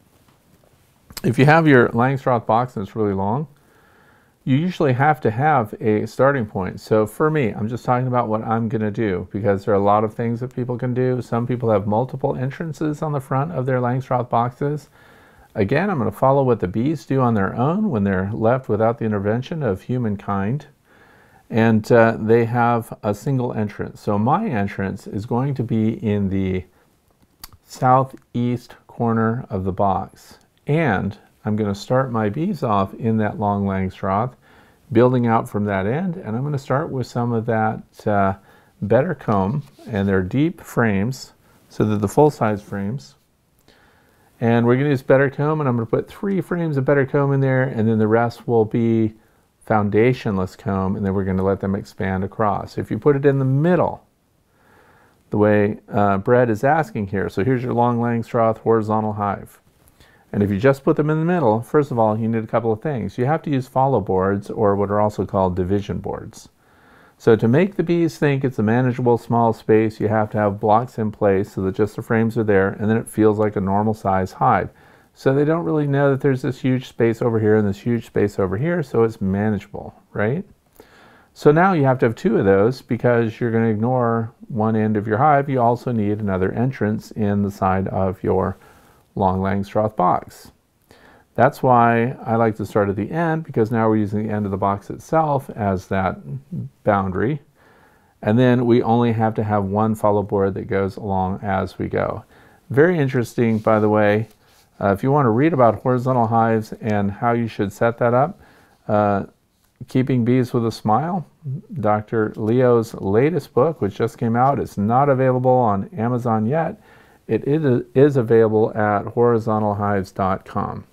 If you have your Langstroth box and it's really long, you usually have to have a starting point. So for me, I'm just talking about what I'm going to do, because there are a lot of things that people can do. Some people have multiple entrances on the front of their Langstroth boxes. Again, I'm going to follow what the bees do on their own when they're left without the intervention of humankind. And uh, they have a single entrance. So my entrance is going to be in the southeast corner of the box. And I'm going to start my bees off in that long Langstroth, building out from that end, and I'm going to start with some of that uh, better comb, and they're deep frames, so they're the full-size frames. And we're going to use better comb, and I'm going to put three frames of better comb in there, and then the rest will be foundationless comb, and then we're going to let them expand across. If you put it in the middle, the way uh, Brett is asking here, so here's your long Langstroth horizontal hive. And if you just put them in the middle, first of all, you need a couple of things. You have to use follow boards, or what are also called division boards. So to make the bees think it's a manageable small space, you have to have blocks in place so that just the frames are there, and then it feels like a normal size hive. So they don't really know that there's this huge space over here and this huge space over here, so it's manageable, right? So now you have to have two of those because you're going to ignore one end of your hive. You also need another entrance in the side of your long Langstroth box. That's why I like to start at the end, because now we're using the end of the box itself as that boundary. And then we only have to have one follow board that goes along as we go. Very interesting, by the way. Uh, if you want to read about horizontal hives and how you should set that up, uh, Keeping Bees with a Smile, Doctor Leo's latest book, which just came out. It's not available on Amazon yet. It is available at horizontal hives dot com.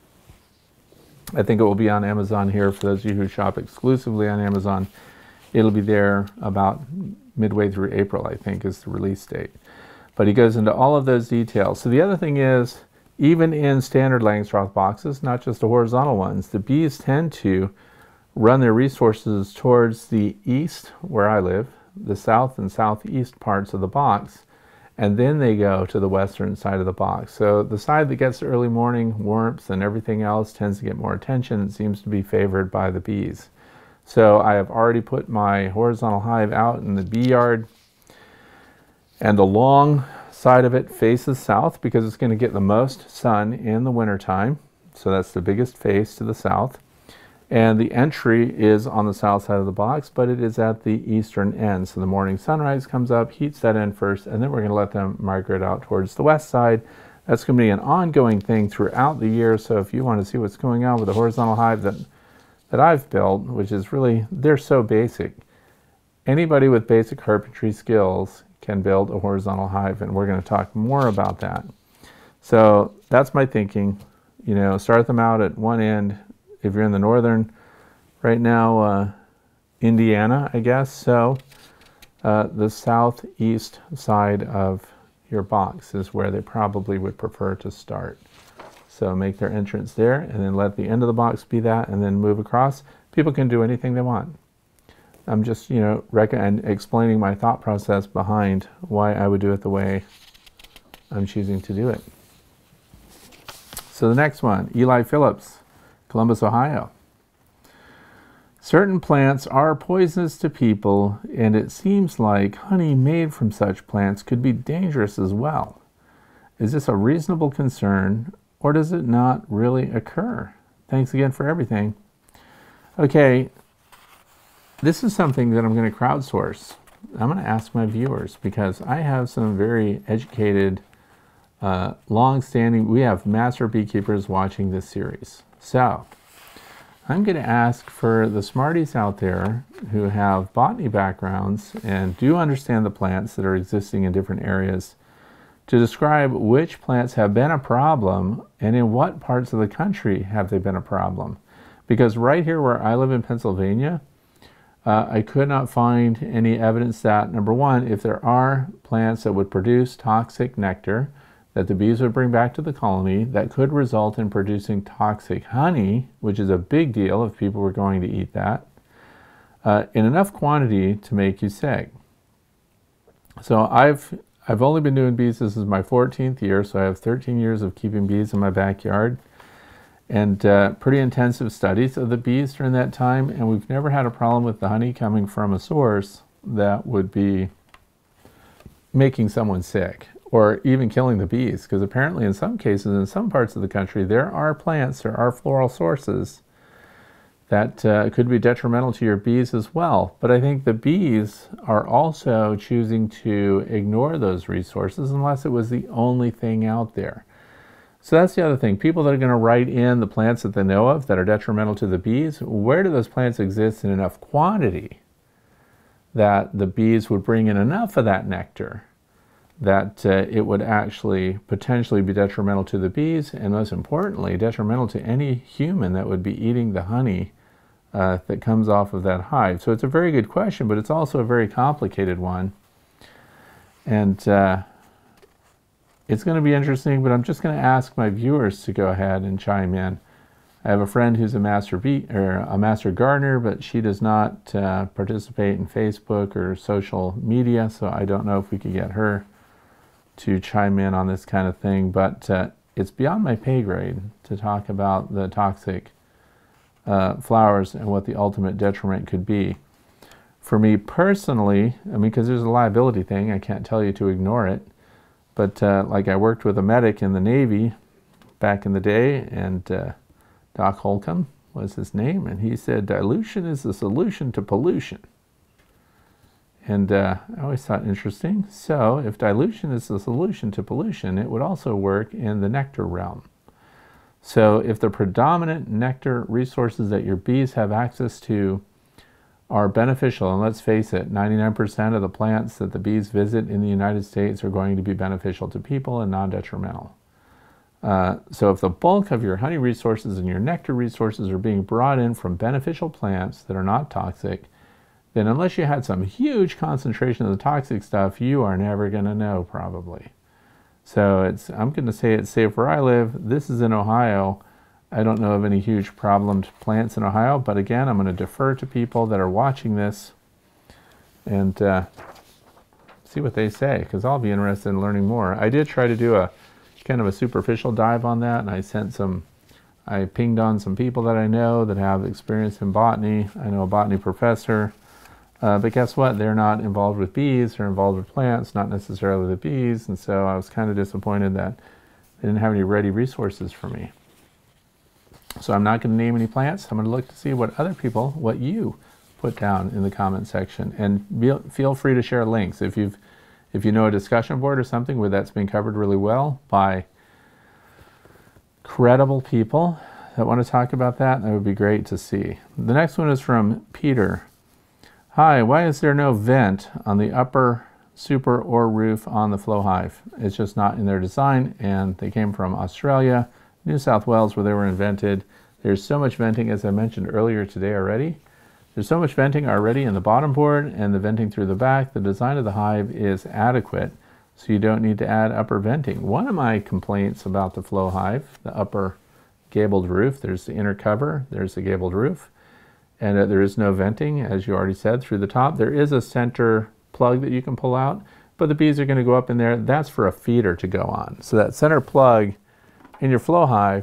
I think it will be on Amazon here for those of you who shop exclusively on Amazon. It'll be there about midway through April, I think, is the release date. But he goes into all of those details. So the other thing is, even in standard Langstroth boxes, not just the horizontal ones, the bees tend to run their resources towards the east, where I live, the south and southeast parts of the box, and then they go to the western side of the box. So the side that gets early morning warmth and everything else tends to get more attention. It seems to be favored by the bees. So I have already put my horizontal hive out in the bee yard, and the long side of it faces south because it's going to get the most sun in the wintertime. So that's the biggest face to the south. And the entry is on the south side of the box, but it is at the eastern end. So the morning sunrise comes up, heats that end first, and then we're going to let them migrate out towards the west side. That's going to be an ongoing thing throughout the year. So if you want to see what's going on with the horizontal hive that, that I've built, which is really, they're so basic. Anybody with basic carpentry skills can build a horizontal hive, and we're going to talk more about that. So that's my thinking. You know, start them out at one end. If you're in the northern, right now, uh, Indiana, I guess, so uh, the southeast side of your box is where they probably would prefer to start. So make their entrance there, and then let the end of the box be that, and then move across. People can do anything they want. I'm just, you know, rec and explaining my thought process behind why I would do it the way I'm choosing to do it. So the next one, Eli Phillips, Columbus, Ohio. Certain plants are poisonous to people, and it seems like honey made from such plants could be dangerous as well. Is this a reasonable concern, or does it not really occur? Thanks again for everything. Okay, this is something that I'm going to crowdsource. I'm going to ask my viewers, because I have some very educated, uh, long-standing, we have master beekeepers watching this series. So I'm going to ask for the smarties out there who have botany backgrounds and do understand the plants that are existing in different areas to describe which plants have been a problem and in what parts of the country have they been a problem. Because right here where I live in Pennsylvania, uh, I could not find any evidence that, number one, if there are plants that would produce toxic nectar that the bees would bring back to the colony that could result in producing toxic honey, which is a big deal if people were going to eat that, uh, in enough quantity to make you sick. So I've I've only been doing bees, this is my fourteenth year, so I have thirteen years of keeping bees in my backyard, and uh, pretty intensive studies of the bees during that time, and we've never had a problem with the honey coming from a source that would be making someone sick, or even killing the bees, because apparently in some cases, in some parts of the country, there are plants, there are floral sources that uh, could be detrimental to your bees as well. But I think the bees are also choosing to ignore those resources unless it was the only thing out there. So that's the other thing. People that are going to write in the plants that they know of that are detrimental to the bees, where do those plants exist in enough quantity that the bees would bring in enough of that nectar that uh, it would actually potentially be detrimental to the bees, and most importantly, detrimental to any human that would be eating the honey uh, that comes off of that hive. So it's a very good question, but it's also a very complicated one. And uh, it's going to be interesting, but I'm just going to ask my viewers to go ahead and chime in. I have a friend who's a master bee or a master gardener, but she does not uh, participate in Facebook or social media, so I don't know if we could get her to chime in on this kind of thing, but uh, it's beyond my pay grade to talk about the toxic uh, flowers and what the ultimate detriment could be. for me personally, I mean, because there's a liability thing, I can't tell you to ignore it. But uh, like I worked with a medic in the Navy back in the day, and uh, Doc Holcomb was his name, and he said, dilution is the solution to pollution. And uh, I always thought interesting. So if dilution is the solution to pollution, it would also work in the nectar realm. So if the predominant nectar resources that your bees have access to are beneficial, and let's face it, ninety-nine percent of the plants that the bees visit in the United States are going to be beneficial to people and non-detrimental. Uh, so if the bulk of your honey resources and your nectar resources are being brought in from beneficial plants that are not toxic, then unless you had some huge concentration of the toxic stuff, you are never going to know, probably. So it's, I'm going to say it's safe where I live. This is in Ohio. I don't know of any huge problemed plants in Ohio, but again, I'm going to defer to people that are watching this and uh, see what they say, because I'll be interested in learning more. I did try to do a kind of a superficial dive on that, and I sent some, I pinged on some people that I know that have experience in botany. I know a botany professor, uh, but guess what? They're not involved with bees, they're involved with plants, not necessarily the bees, and so I was kind of disappointed that they didn't have any ready resources for me. So I'm not going to name any plants. I'm going to look to see what other people, what you put down in the comment section, and be, feel free to share links. If you've If you know a discussion board or something where that's been covered really well by credible people that want to talk about that, that would be great to see. The next one is from Peter. Hi, why is there no vent on the upper super or roof on the Flowhive? It's just not in their design, and they came from Australia, New South Wales, where they were invented. There's so much venting, as I mentioned earlier today already. There's so much venting already in the bottom board and the venting through the back. The design of the hive is adequate, so you don't need to add upper venting. One of my complaints about the Flowhive, the upper gabled roof, there's the inner cover, there's the gabled roof, and uh, there is no venting, as you already said, through the top. There is a center plug that you can pull out, but the bees are going to go up in there. That's for a feeder to go on. So that center plug in your Flowhive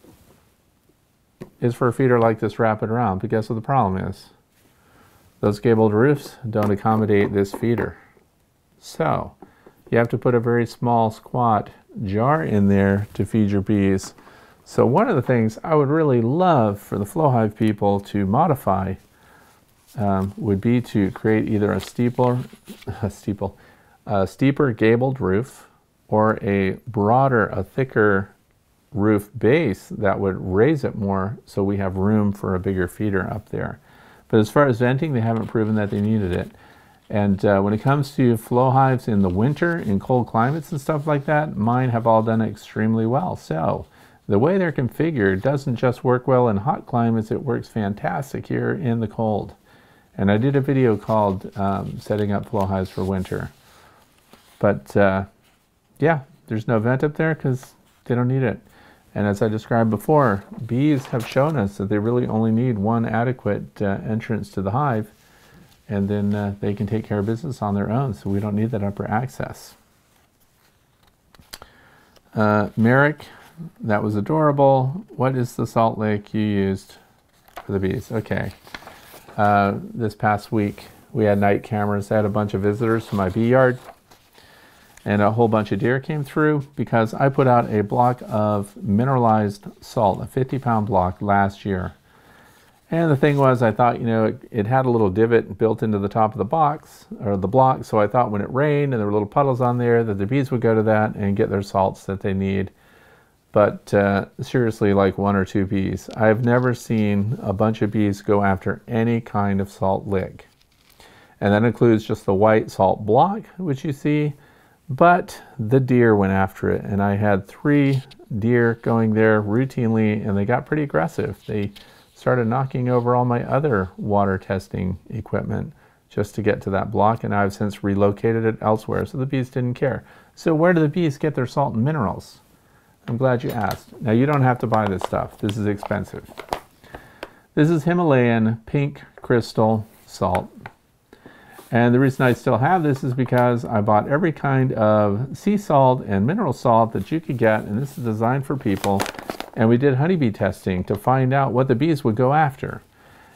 is for a feeder like this, wrap it around. But guess what the problem is? Those gabled roofs don't accommodate this feeder. So you have to put a very small squat jar in there to feed your bees. So one of the things I would really love for the Flowhive people to modify um, would be to create either a steeple, a steeple, a steeper gabled roof, or a broader, a thicker roof base that would raise it more so we have room for a bigger feeder up there. But as far as venting, they haven't proven that they needed it. And uh, when it comes to Flowhives in the winter, in cold climates and stuff like that, mine have all done extremely well. So the way they're configured doesn't just work well in hot climates, it works fantastic here in the cold. And I did a video called um, Setting Up Flowhives for Winter. But uh, yeah, there's no vent up there because they don't need it. And as I described before, bees have shown us that they really only need one adequate uh, entrance to the hive, and then uh, they can take care of business on their own, so we don't need that upper access. Uh, Merrick, that was adorable. What is the salt lick you used for the bees? Okay. Uh, this past week, we had night cameras. I had a bunch of visitors to my bee yard, and a whole bunch of deer came through because I put out a block of mineralized salt, a fifty pound block last year. And the thing was, I thought, you know, it, it had a little divot built into the top of the box, or the block, so I thought when it rained and there were little puddles on there that the bees would go to that and get their salts that they need. But uh, seriously, like one or two bees. I've never seen a bunch of bees go after any kind of salt lick. And that includes just the white salt block, which you see, but the deer went after it, and I had three deer going there routinely, and they got pretty aggressive. They started knocking over all my other water testing equipment just to get to that block, and I've since relocated it elsewhere, so the bees didn't care. So where do the bees get their salt and minerals? I'm glad you asked. Now, you don't have to buy this stuff. This is expensive. This is Himalayan pink crystal salt. And the reason I still have this is because I bought every kind of sea salt and mineral salt that you could get, and this is designed for people. And we did honeybee testing to find out what the bees would go after.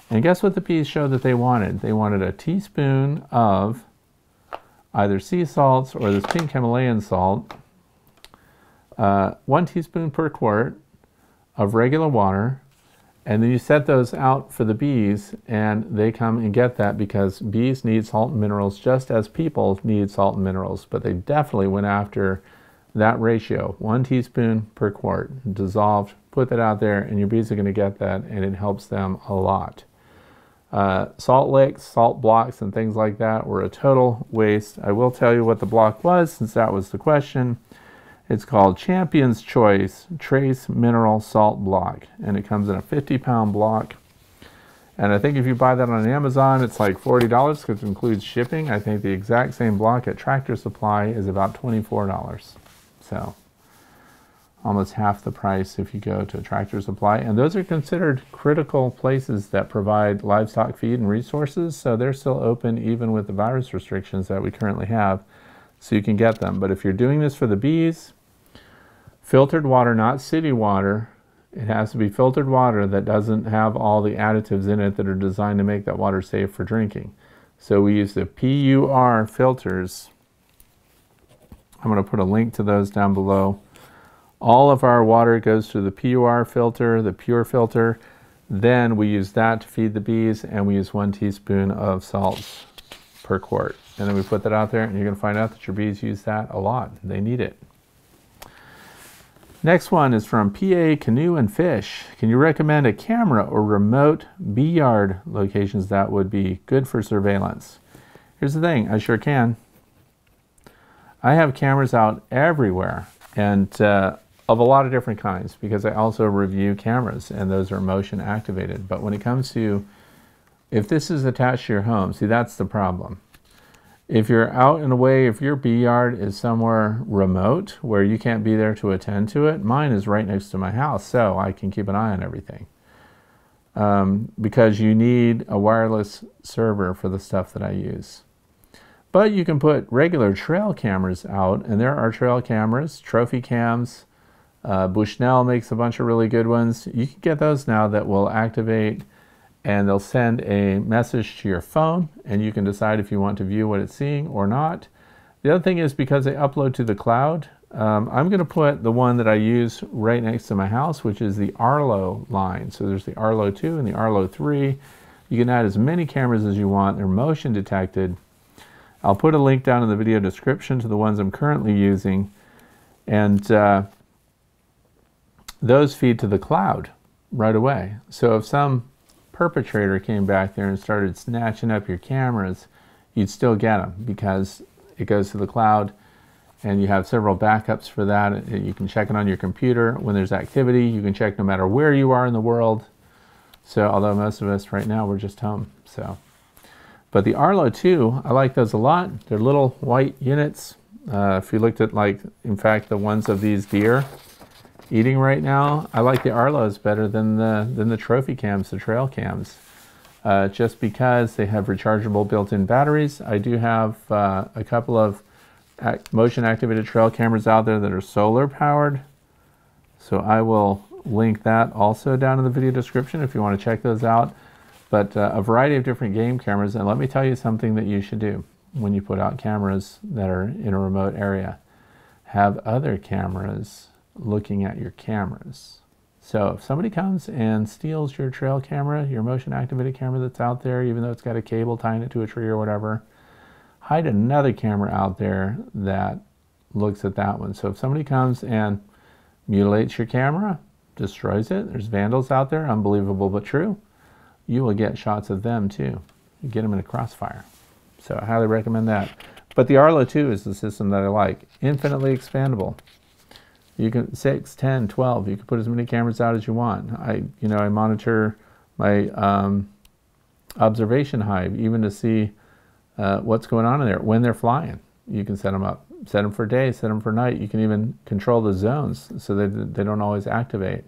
And guess what the bees showed that they wanted? They wanted a teaspoon of either sea salts or this pink Himalayan salt, uh, one teaspoon per quart of regular water, and then you set those out for the bees, and they come and get that because bees need salt and minerals just as people need salt and minerals. But they definitely went after that ratio, one teaspoon per quart, dissolved, put that out there, and your bees are going to get that, and it helps them a lot. Uh, salt licks, salt blocks, and things like that were a total waste. I will tell you what the block was, since that was the question. It's called Champion's Choice Trace Mineral Salt Block, and it comes in a fifty pound block. And I think if you buy that on Amazon, it's like forty dollars because it includes shipping. I think the exact same block at Tractor Supply is about twenty-four dollars. So almost half the price if you go to Tractor Supply. And those are considered critical places that provide livestock feed and resources, so they're still open even with the virus restrictions that we currently have, so you can get them. But if you're doing this for the bees, filtered water, not city water. It has to be filtered water that doesn't have all the additives in it that are designed to make that water safe for drinking. So we use the P U R filters. I'm going to put a link to those down below. All of our water goes through the P U R filter, the pure filter. Then we use that to feed the bees, and we use one teaspoon of salts per quart. And then we put that out there, and you're going to find out that your bees use that a lot. They need it. Next one is from P A Canoe and Fish. Can you recommend a camera or remote bee yard locations that would be good for surveillance? Here's the thing, I sure can. I have cameras out everywhere, and uh, of a lot of different kinds, because I also review cameras, and those are motion activated. But when it comes to, if this is attached to your home, see, that's the problem. If you're out and away, if your bee yard is somewhere remote where you can't be there to attend to it, mine is right next to my house, so I can keep an eye on everything. Um, because you need a wireless server for the stuff that I use. But you can put regular trail cameras out, and there are trail cameras, trophy cams. Uh, Bushnell makes a bunch of really good ones. You can get those now that will activate, and they'll send a message to your phone, and you can decide if you want to view what it's seeing or not. The other thing is, because they upload to the cloud, um, I'm going to put the one that I use right next to my house, which is the Arlo line. So there's the Arlo two and the Arlo three. You can add as many cameras as you want. They're motion detected. I'll put a link down in the video description to the ones I'm currently using, and uh, those feed to the cloud right away. So if some perpetrator came back there and started snatching up your cameras, you'd still get them because it goes to the cloud, and you have several backups for that. You can check it on your computer when there's activity. You can check no matter where you are in the world. So although most of us right now, we're just home. So, but the Arlo two, I like those a lot. They're little white units. Uh, if you looked at, like, in fact, the ones of these deer eating right now, I like the Arlos better than the than the trophy cams, the trail cams, uh, just because they have rechargeable built-in batteries. I do have uh, a couple of act motion-activated trail cameras out there that are solar powered, so I will link that also down in the video description if you want to check those out. But uh, a variety of different game cameras, and let me tell you something that you should do when you put out cameras that are in a remote area. Have other cameras looking at your cameras. So if somebody comes and steals your trail camera, your motion activated camera that's out there, even though it's got a cable tying it to a tree or whatever, hide another camera out there that looks at that one. So if somebody comes and mutilates your camera, destroys it, there's vandals out there, unbelievable but true, you will get shots of them too. You get them in a crossfire. So I highly recommend that. But the Arlo two is the system that I like. Infinitely expandable. You can six, ten, twelve. You can put as many cameras out as you want. I, you know, I monitor my um, observation hive even to see uh, what's going on in there when they're flying. You can set them up, set them for day, set them for night. You can even control the zones so that they don't always activate.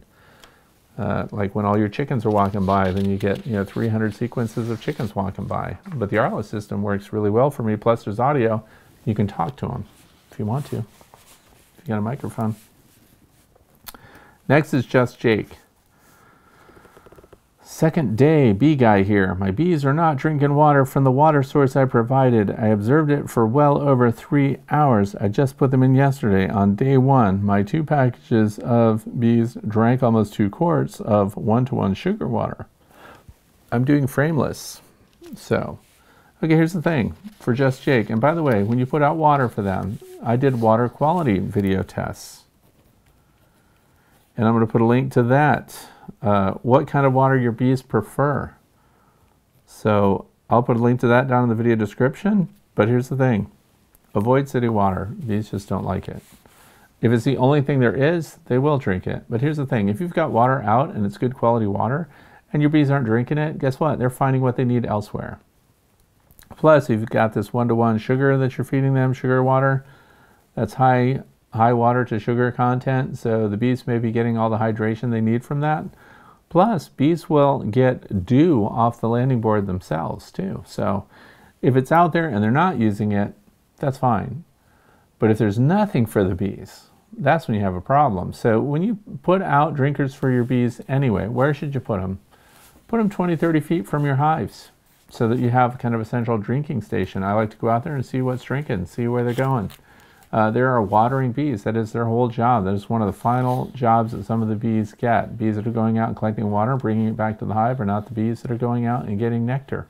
Uh, like when all your chickens are walking by, then you get, you know, three hundred sequences of chickens walking by. But the Arlo system works really well for me. Plus, there's audio. You can talk to them if you want to. If you got a microphone. Next is Just Jake. Second day, bee guy here. My bees are not drinking water from the water source I provided. I observed it for well over three hours. I just put them in yesterday. On day one, my two packages of bees drank almost two quarts of one-to-one sugar water. I'm doing frameless. So, okay, here's the thing for Just Jake. And by the way, when you put out water for them, I did water quality video tests. And I'm going to put a link to that. Uh, what kind of water your bees prefer. So I'll put a link to that down in the video description. But here's the thing. Avoid city water. Bees just don't like it. If it's the only thing there is, they will drink it. But here's the thing. If you've got water out and it's good quality water and your bees aren't drinking it, guess what? They're finding what they need elsewhere. Plus, if you've got this one-to-one sugar that you're feeding them, sugar water, that's high high water to sugar content, so the bees may be getting all the hydration they need from that. Plus, bees will get dew off the landing board themselves too. So if it's out there and they're not using it, that's fine. But if there's nothing for the bees, that's when you have a problem. So when you put out drinkers for your bees anyway, where should you put them? Put them twenty, thirty feet from your hives so that you have kind of a central drinking station. I like to go out there and see what's drinking, see where they're going. Uh, there are watering bees. That is their whole job. That is one of the final jobs that some of the bees get. Bees that are going out and collecting water, bringing it back to the hive, are not the bees that are going out and getting nectar.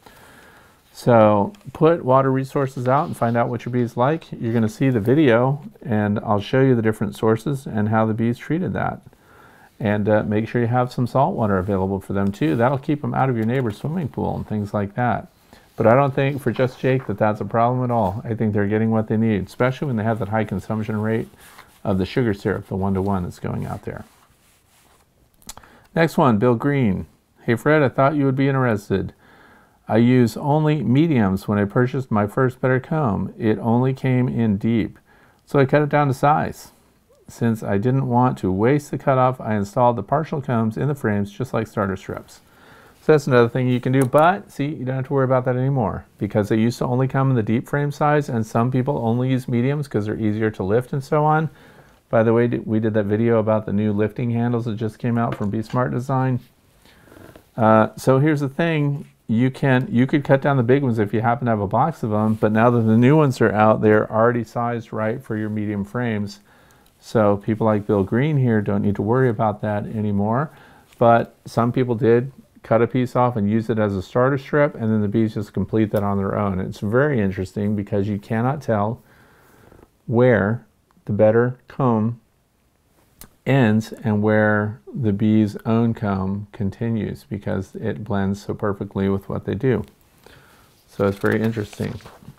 So put water resources out and find out what your bees like. You're going to see the video, and I'll show you the different sources and how the bees treated that. And uh, make sure you have some salt water available for them too. That'll keep them out of your neighbor's swimming pool and things like that. But I don't think for Just Jake that that's a problem at all. I think they're getting what they need, especially when they have that high consumption rate of the sugar syrup, the one-to-one that's going out there. Next one, Bill Green. Hey Fred, I thought you would be interested. I use only mediums when I purchased my first better comb. It only came in deep, so I cut it down to size. Since I didn't want to waste the cutoff, I installed the partial combs in the frames just like starter strips. So that's another thing you can do, but see, you don't have to worry about that anymore because they used to only come in the deep frame size, and some people only use mediums because they're easier to lift and so on. By the way, we did that video about the new lifting handles that just came out from Be Smart Design. Uh, so here's the thing, you can you could cut down the big ones if you happen to have a box of them, but now that the new ones are out, they're already sized right for your medium frames. So people like Bill Green here don't need to worry about that anymore, but some people did cut a piece off and use it as a starter strip, and then the bees just complete that on their own. It's very interesting because you cannot tell where the better comb ends and where the bee's own comb continues because it blends so perfectly with what they do. So it's very interesting.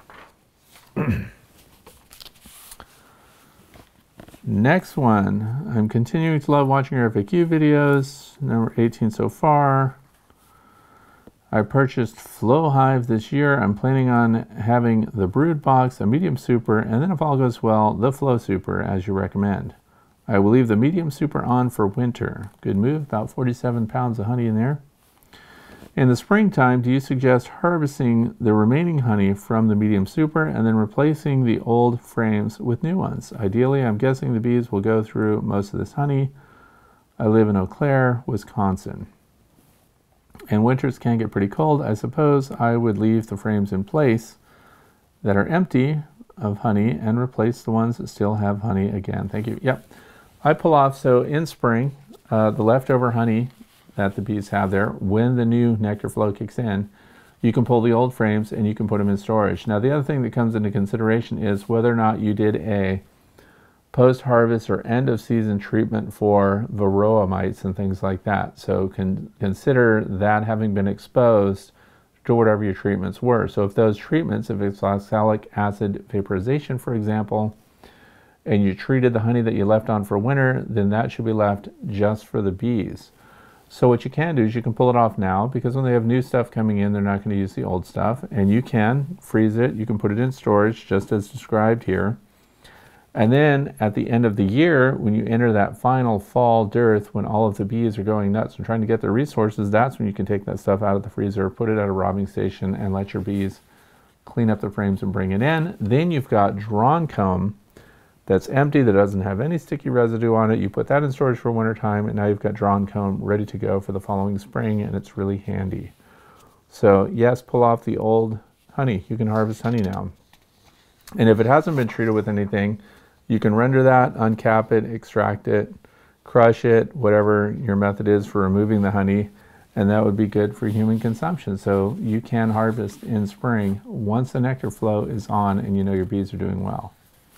Next one, I'm continuing to love watching your F A Q videos, number eighteen so far. I purchased Flowhive this year. I'm planning on having the brood box, a medium super, and then if all goes well, the Flow super as you recommend. I will leave the medium super on for winter. Good move, about forty-seven pounds of honey in there. In the springtime, do you suggest harvesting the remaining honey from the medium super and then replacing the old frames with new ones? Ideally, I'm guessing the bees will go through most of this honey. I live in Eau Claire, Wisconsin. And winters can get pretty cold. I suppose I would leave the frames in place that are empty of honey and replace the ones that still have honey again. Thank you. Yep. I pull off, so in spring, uh, the leftover honey that the bees have there, when the new nectar flow kicks in, you can pull the old frames and you can put them in storage. Now, the other thing that comes into consideration is whether or not you did a post-harvest or end-of-season treatment for varroa mites and things like that. So can consider that having been exposed to whatever your treatments were. So if those treatments, if it's oxalic acid vaporization, for example, and you treated the honey that you left on for winter, then that should be left just for the bees. So what you can do is you can pull it off now, because when they have new stuff coming in, they're not going to use the old stuff, and you can freeze it, you can put it in storage just as described here. And then at the end of the year, when you enter that final fall dearth, when all of the bees are going nuts and trying to get their resources, that's when you can take that stuff out of the freezer, put it at a robbing station, and let your bees clean up the frames and bring it in. Then you've got drawn comb that's empty, that doesn't have any sticky residue on it. You put that in storage for winter time, and now you've got drawn comb ready to go for the following spring, and it's really handy. So yes, pull off the old honey. You can harvest honey now. And if it hasn't been treated with anything, you can render that, uncap it, extract it, crush it, whatever your method is for removing the honey, and that would be good for human consumption. So you can harvest in spring once the nectar flow is on and you know your bees are doing well.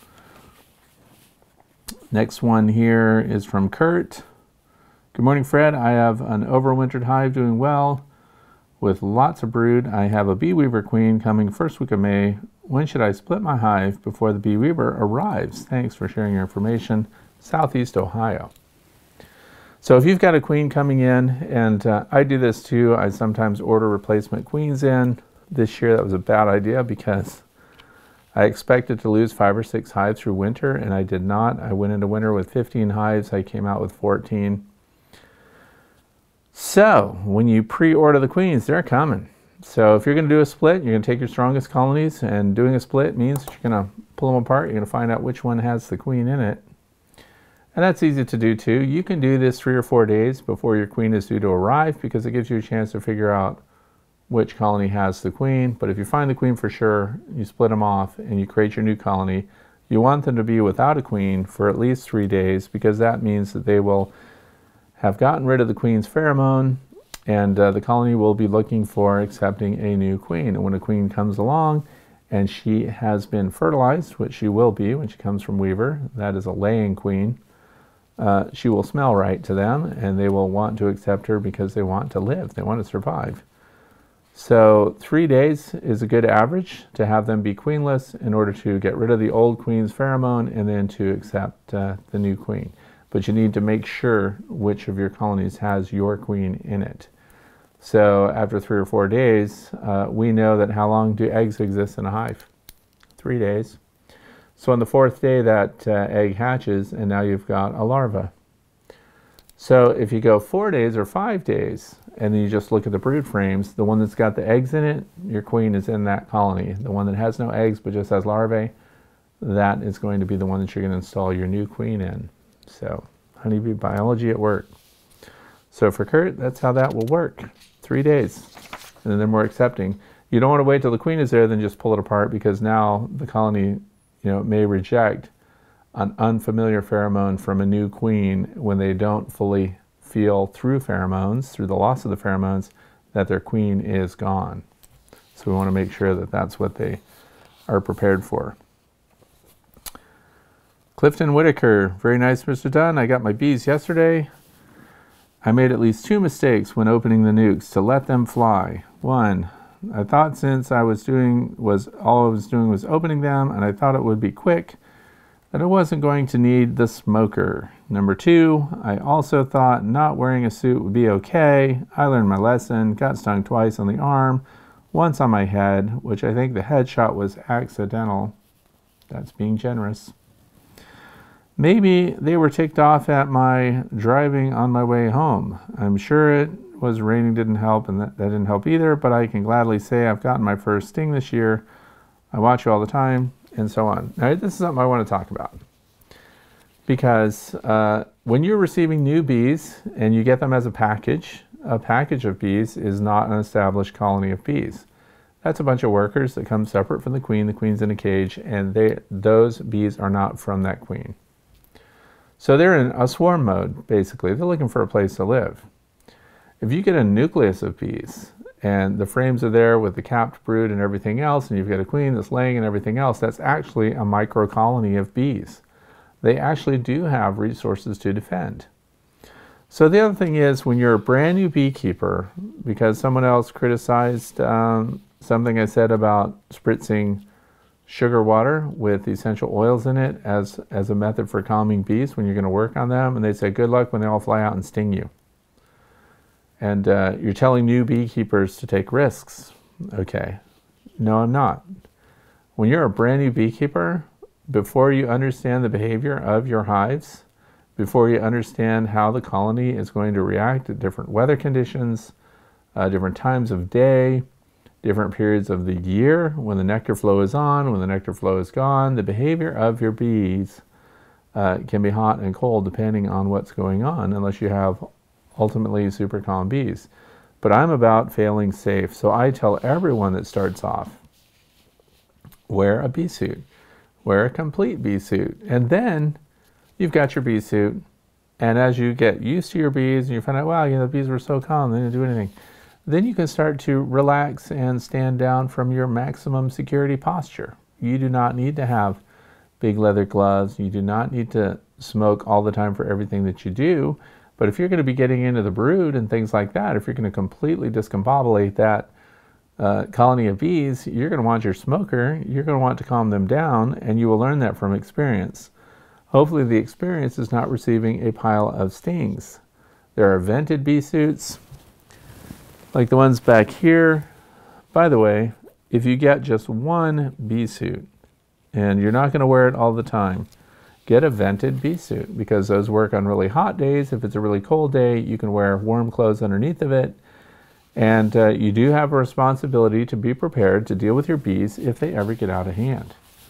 Next one here is from Kurt. Good morning, Fred. I have an overwintered hive doing well with lots of brood. I have a bee weaver queen coming first week of May. When should I split my hive before the bee weaver arrives? Thanks for sharing your information. Southeast Ohio. So if you've got a queen coming in, and uh, I do this too, I sometimes order replacement queens in. This year that was a bad idea because I expected to lose five or six hives through winter, and I did not. I went into winter with fifteen hives. I came out with fourteen. So when you pre-order the queens, they're coming. So if you're going to do a split, you're going to take your strongest colonies, and doing a split means that you're going to pull them apart. You're going to find out which one has the queen in it. And that's easy to do too. You can do this three or four days before your queen is due to arrive because it gives you a chance to figure out which colony has the queen. But if you find the queen for sure, you split them off and you create your new colony. You want them to be without a queen for at least three days because that means that they will have gotten rid of the queen's pheromone, and uh, the colony will be looking for accepting a new queen. And when a queen comes along and she has been fertilized, which she will be when she comes from Weaver, that is a laying queen, uh, she will smell right to them and they will want to accept her because they want to live, they want to survive. So three days is a good average to have them be queenless in order to get rid of the old queen's pheromone and then to accept uh, the new queen. But you need to make sure which of your colonies has your queen in it. So after three or four days, uh, we know that how long do eggs exist in a hive? Three days. So on the fourth day that uh, egg hatches, and now you've got a larva. So if you go four days or five days, and then you just look at the brood frames, the one that's got the eggs in it, your queen is in that colony. The one that has no eggs but just has larvae, that is going to be the one that you're going to install your new queen in. So honeybee biology at work. So for Kurt, that's how that will work. Three days, and then they're more accepting. You don't want to wait till the queen is there, then just pull it apart, because now the colony, you know, may reject an unfamiliar pheromone from a new queen when they don't fully feel through pheromones, through the loss of the pheromones, that their queen is gone. So we want to make sure that that's what they are prepared for. Clifton Whitaker, very nice, Mister Dunn. I got my bees yesterday. I made at least two mistakes when opening the nukes to let them fly. One, I thought since I was doing was all I was doing was opening them, and I thought it would be quick, that I wasn't going to need the smoker. Number two, I also thought not wearing a suit would be okay. I learned my lesson, got stung twice on the arm, once on my head, which I think the headshot was accidental. That's being generous. Maybe they were ticked off at my driving on my way home. I'm sure it was raining didn't help, and that, that didn't help either, but I can gladly say I've gotten my first sting this year. I watch you all the time, and so on. Now, this is something I want to talk about. Because uh, when you're receiving new bees, and you get them as a package, a package of bees is not an established colony of bees. That's a bunch of workers that come separate from the queen. The queen's in a cage, and they, those bees are not from that queen. So they're in a swarm mode, basically. They're looking for a place to live. If you get a nucleus of bees, and the frames are there with the capped brood and everything else, and you've got a queen that's laying and everything else, that's actually a microcolony of bees. They actually do have resources to defend. So the other thing is, when you're a brand new beekeeper, because someone else criticized um, something I said about spritzing sugar water with essential oils in it as, as a method for calming bees when you're going to work on them, and they say good luck when they all fly out and sting you. And uh, you're telling new beekeepers to take risks. Okay, no, I'm not. When you're a brand new beekeeper, before you understand the behavior of your hives, before you understand how the colony is going to react to different weather conditions, uh, different times of day, different periods of the year, when the nectar flow is on, when the nectar flow is gone, the behavior of your bees uh, can be hot and cold depending on what's going on, unless you have ultimately super calm bees. But I'm about failing safe, so I tell everyone that starts off, wear a bee suit, wear a complete bee suit, and then you've got your bee suit. And as you get used to your bees and you find out, wow, you know, the bees were so calm, they didn't do anything, then you can start to relax and stand down from your maximum security posture. You do not need to have big leather gloves. You do not need to smoke all the time for everything that you do. But if you're going to be getting into the brood and things like that, if you're going to completely discombobulate that uh, colony of bees, you're going to want your smoker, you're going to want to calm them down, and you will learn that from experience. Hopefully the experience is not receiving a pile of stings. There are vented bee suits, like the ones back here. By the way, if you get just one bee suit, and you're not going to wear it all the time, get a vented bee suit, because those work on really hot days. If it's a really cold day, you can wear warm clothes underneath of it. And uh, you do have a responsibility to be prepared to deal with your bees if they ever get out of hand.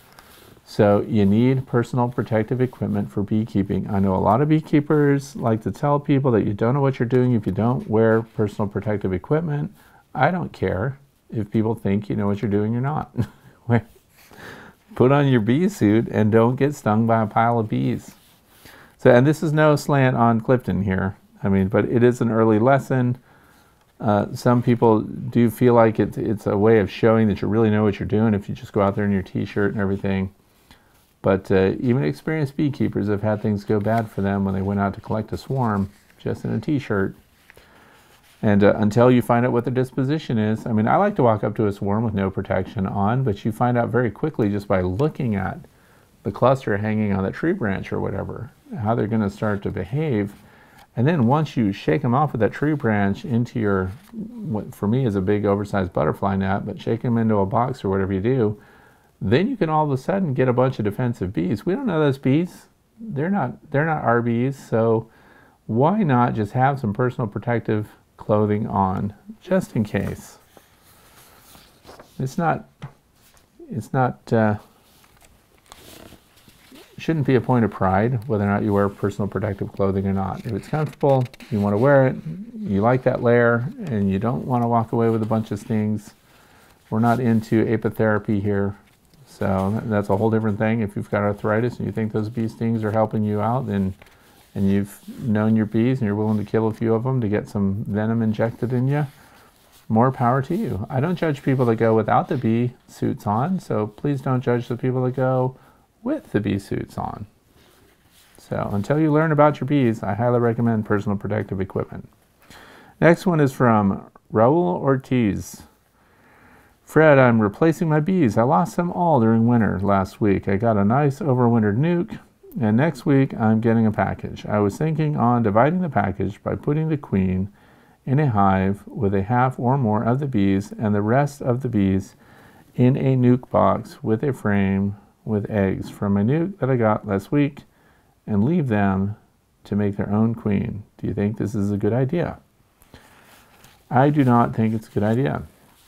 So you need personal protective equipment for beekeeping. I know a lot of beekeepers like to tell people that you don't know what you're doing if you don't wear personal protective equipment. I don't care if people think you know what you're doing or not. Put on your bee suit and don't get stung by a pile of bees. So, and this is no slant on Clifton here. I mean, but it is an early lesson. Uh, some people do feel like it's, it's a way of showing that you really know what you're doing if you just go out there in your t-shirt and everything. But uh, even experienced beekeepers have had things go bad for them when they went out to collect a swarm just in a t-shirt. And uh, until you find out what the disposition is, I mean, I like to walk up to a swarm with no protection on, but you find out very quickly just by looking at the cluster hanging on that tree branch or whatever, how they're going to start to behave. And then once you shake them off of that tree branch into your, what for me is a big oversized butterfly net, but shake them into a box or whatever you do, then you can all of a sudden get a bunch of defensive bees. We don't know those bees. They're not, they're not our bees, so why not just have some personal protective clothing on, just in case. It's not, it's not, uh, shouldn't be a point of pride whether or not you wear personal protective clothing or not. If it's comfortable, you want to wear it, you like that layer, and you don't want to walk away with a bunch of stings. We're not into apitherapy here, so that's a whole different thing. If you've got arthritis and you think those bee stings are helping you out, then and you've known your bees and you're willing to kill a few of them to get some venom injected in you, more power to you. I don't judge people that go without the bee suits on, so please don't judge the people that go with the bee suits on. So until you learn about your bees, I highly recommend personal protective equipment. Next one is from Raul Ortiz. Fred, I'm replacing my bees. I lost them all during winter last week. I got a nice overwintered nuke, and next week I'm getting a package. I was thinking on dividing the package by putting the queen in a hive with a half or more of the bees and the rest of the bees in a nuke box with a frame with eggs from my nuke that I got last week and leave them to make their own queen. Do you think this is a good idea? I do not think it's a good idea.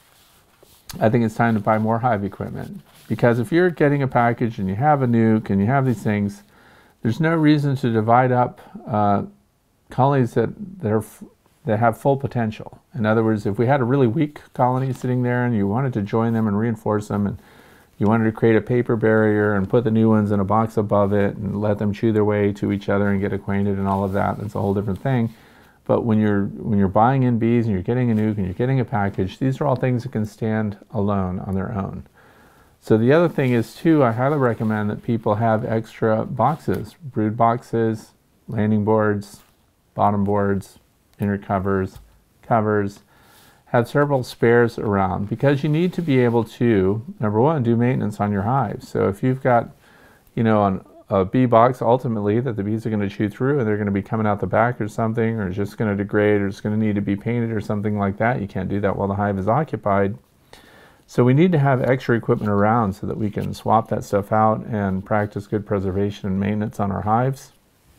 I think it's time to buy more hive equipment, because if you're getting a package and you have a nuke and you have these things, there's no reason to divide up uh, colonies that, that, are f that have full potential. In other words, if we had a really weak colony sitting there and you wanted to join them and reinforce them, and you wanted to create a paper barrier and put the new ones in a box above it and let them chew their way to each other and get acquainted and all of that, that's a whole different thing. But when you're, when you're buying in bees and you're getting a nuke and you're getting a package, these are all things that can stand alone on their own. So the other thing is too, I highly recommend that people have extra boxes, brood boxes, landing boards, bottom boards, inner covers, covers. Have several spares around, because you need to be able to, number one, do maintenance on your hives. So if you've got, you know, an, a bee box ultimately that the bees are going to chew through and they're going to be coming out the back or something, or just going to degrade, or it's going to need to be painted or something like that, you can't do that while the hive is occupied. So we need to have extra equipment around so that we can swap that stuff out and practice good preservation and maintenance on our hives.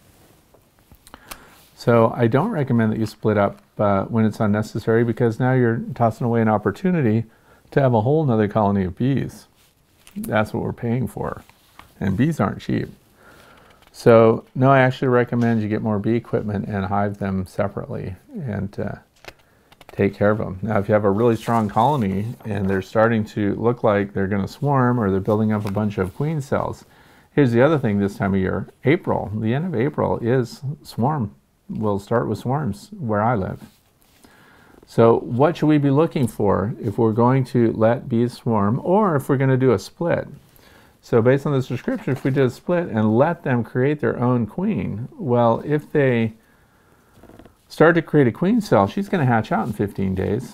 So I don't recommend that you split up uh, when it's unnecessary, because now you're tossing away an opportunity to have a whole nother colony of bees. That's what we're paying for. And bees aren't cheap. So, no, I actually recommend you get more bee equipment and hive them separately and uh, take care of them. Now, if you have a really strong colony and they're starting to look like they're going to swarm or they're building up a bunch of queen cells, here's the other thing this time of year. April, the end of April is swarm. We'll start with swarms where I live. So what should we be looking for if we're going to let bees swarm or if we're going to do a split? So based on this description, if we did a split and let them create their own queen, well, if they start to create a queen cell, she's going to hatch out in fifteen days.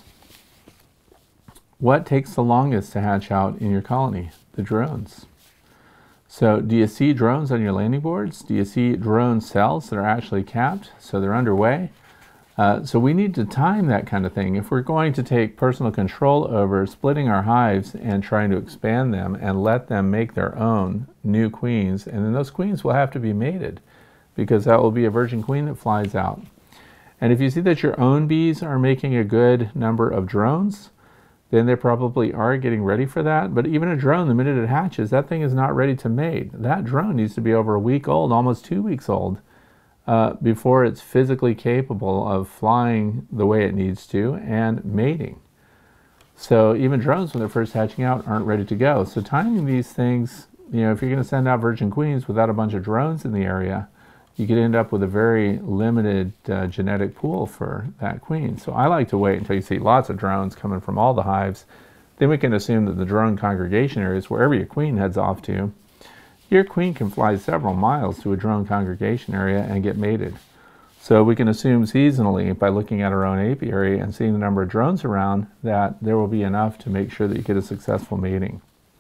What takes the longest to hatch out in your colony? The drones. So do you see drones on your landing boards? Do you see drone cells that are actually capped, so they're underway? Uh, so we need to time that kind of thing. If we're going to take personal control over splitting our hives and trying to expand them and let them make their own new queens, and then those queens will have to be mated because that will be a virgin queen that flies out. And if you see that your own bees are making a good number of drones, then they probably are getting ready for that. But even a drone, the minute it hatches, that thing is not ready to mate. That drone needs to be over a week old, almost two weeks old, uh, before it's physically capable of flying the way it needs to and mating. So even drones, when they're first hatching out, aren't ready to go. So timing these things, you know, if you're going to send out virgin queens without a bunch of drones in the area, you could end up with a very limited uh, genetic pool for that queen. So I like to wait until you see lots of drones coming from all the hives. Then we can assume that the drone congregation areas, wherever your queen heads off to, your queen can fly several miles to a drone congregation area and get mated. So we can assume seasonally, by looking at our own apiary and seeing the number of drones around, that there will be enough to make sure that you get a successful mating.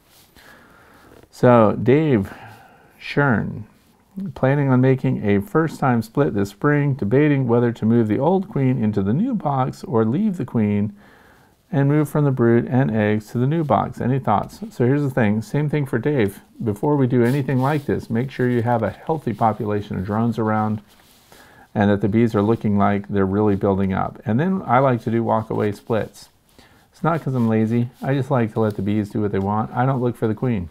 So Dave Shern, planning on making a first-time split this spring, debating whether to move the old queen into the new box or leave the queen and move from the brood and eggs to the new box. Any thoughts? So here's the thing, same thing for Dave. Before we do anything like this, make sure you have a healthy population of drones around and that the bees are looking like they're really building up. And then I like to do walk-away splits. It's not because I'm lazy. I just like to let the bees do what they want. I don't look for the queen.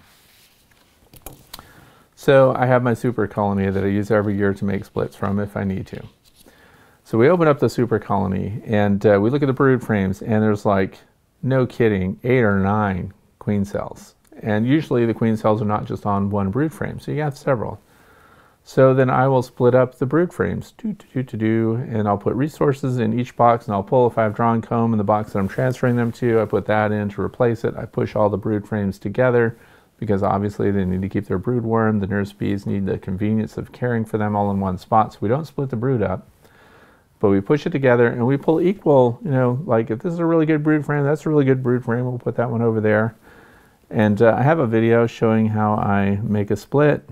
So I have my super colony that I use every year to make splits from if I need to. So we open up the super colony and uh, we look at the brood frames, and there's like, no kidding, eight or nine queen cells. And usually the queen cells are not just on one brood frame, so you have several. So then I will split up the brood frames, do, do, do, do, do, and I'll put resources in each box, and I'll pull, if I have drawn comb in the box that I'm transferring them to, I put that in to replace it. I push all the brood frames together, because obviously they need to keep their brood warm. The nurse bees need the convenience of caring for them all in one spot, so we don't split the brood up. But we push it together and we pull equal, you know, like if this is a really good brood frame, that's a really good brood frame, we'll put that one over there. And uh, I have a video showing how I make a split.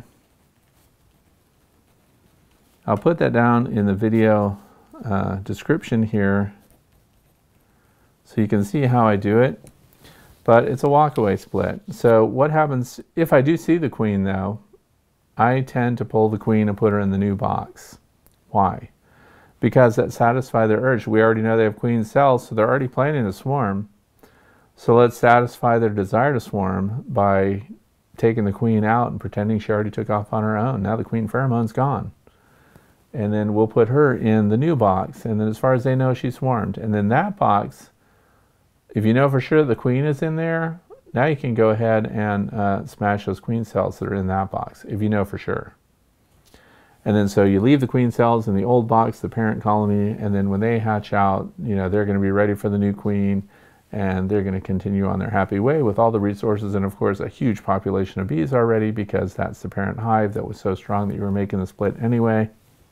I'll put that down in the video uh, description here so you can see how I do it. But it's a walk-away split. So what happens if I do see the queen though? I tend to pull the queen and put her in the new box. Why? Because that satisfies their urge. We already know they have queen cells, so they're already planning to swarm. So let's satisfy their desire to swarm by taking the queen out and pretending she already took off on her own. Now the queen pheromone's gone. And then we'll put her in the new box. And then as far as they know, she swarmed. And then that box, if you know for sure the queen is in there, now you can go ahead and uh, smash those queen cells that are in that box, if you know for sure. And then so you leave the queen cells in the old box, the parent colony, and then when they hatch out, you know, they're going to be ready for the new queen, and they're going to continue on their happy way with all the resources and, of course, a huge population of bees already, because that's the parent hive that was so strong that you were making the split anyway.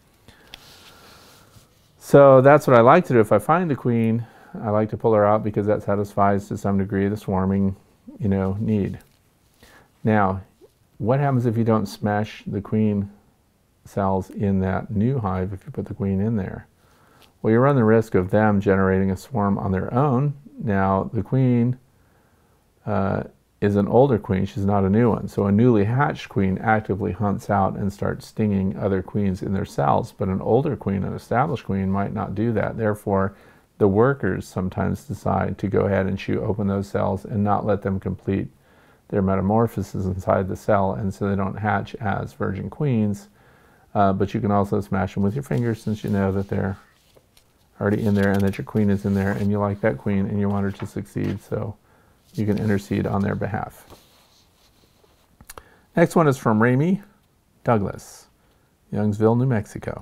So that's what I like to do. If I find the queen, I like to pull her out because that satisfies to some degree the swarming, you know, need. Now, what happens if you don't smash the queen cells in that new hive if you put the queen in there? Well, you run the risk of them generating a swarm on their own. Now, the queen uh, is an older queen. She's not a new one. So a newly hatched queen actively hunts out and starts stinging other queens in their cells. But an older queen, an established queen, might not do that. Therefore, the workers sometimes decide to go ahead and chew open those cells and not let them complete their metamorphosis inside the cell, and so they don't hatch as virgin queens. uh, but you can also smash them with your fingers since you know that they're already in there and that your queen is in there and you like that queen and you want her to succeed, so you can intercede on their behalf. Next one is from Ramey Douglas, Youngsville, New Mexico.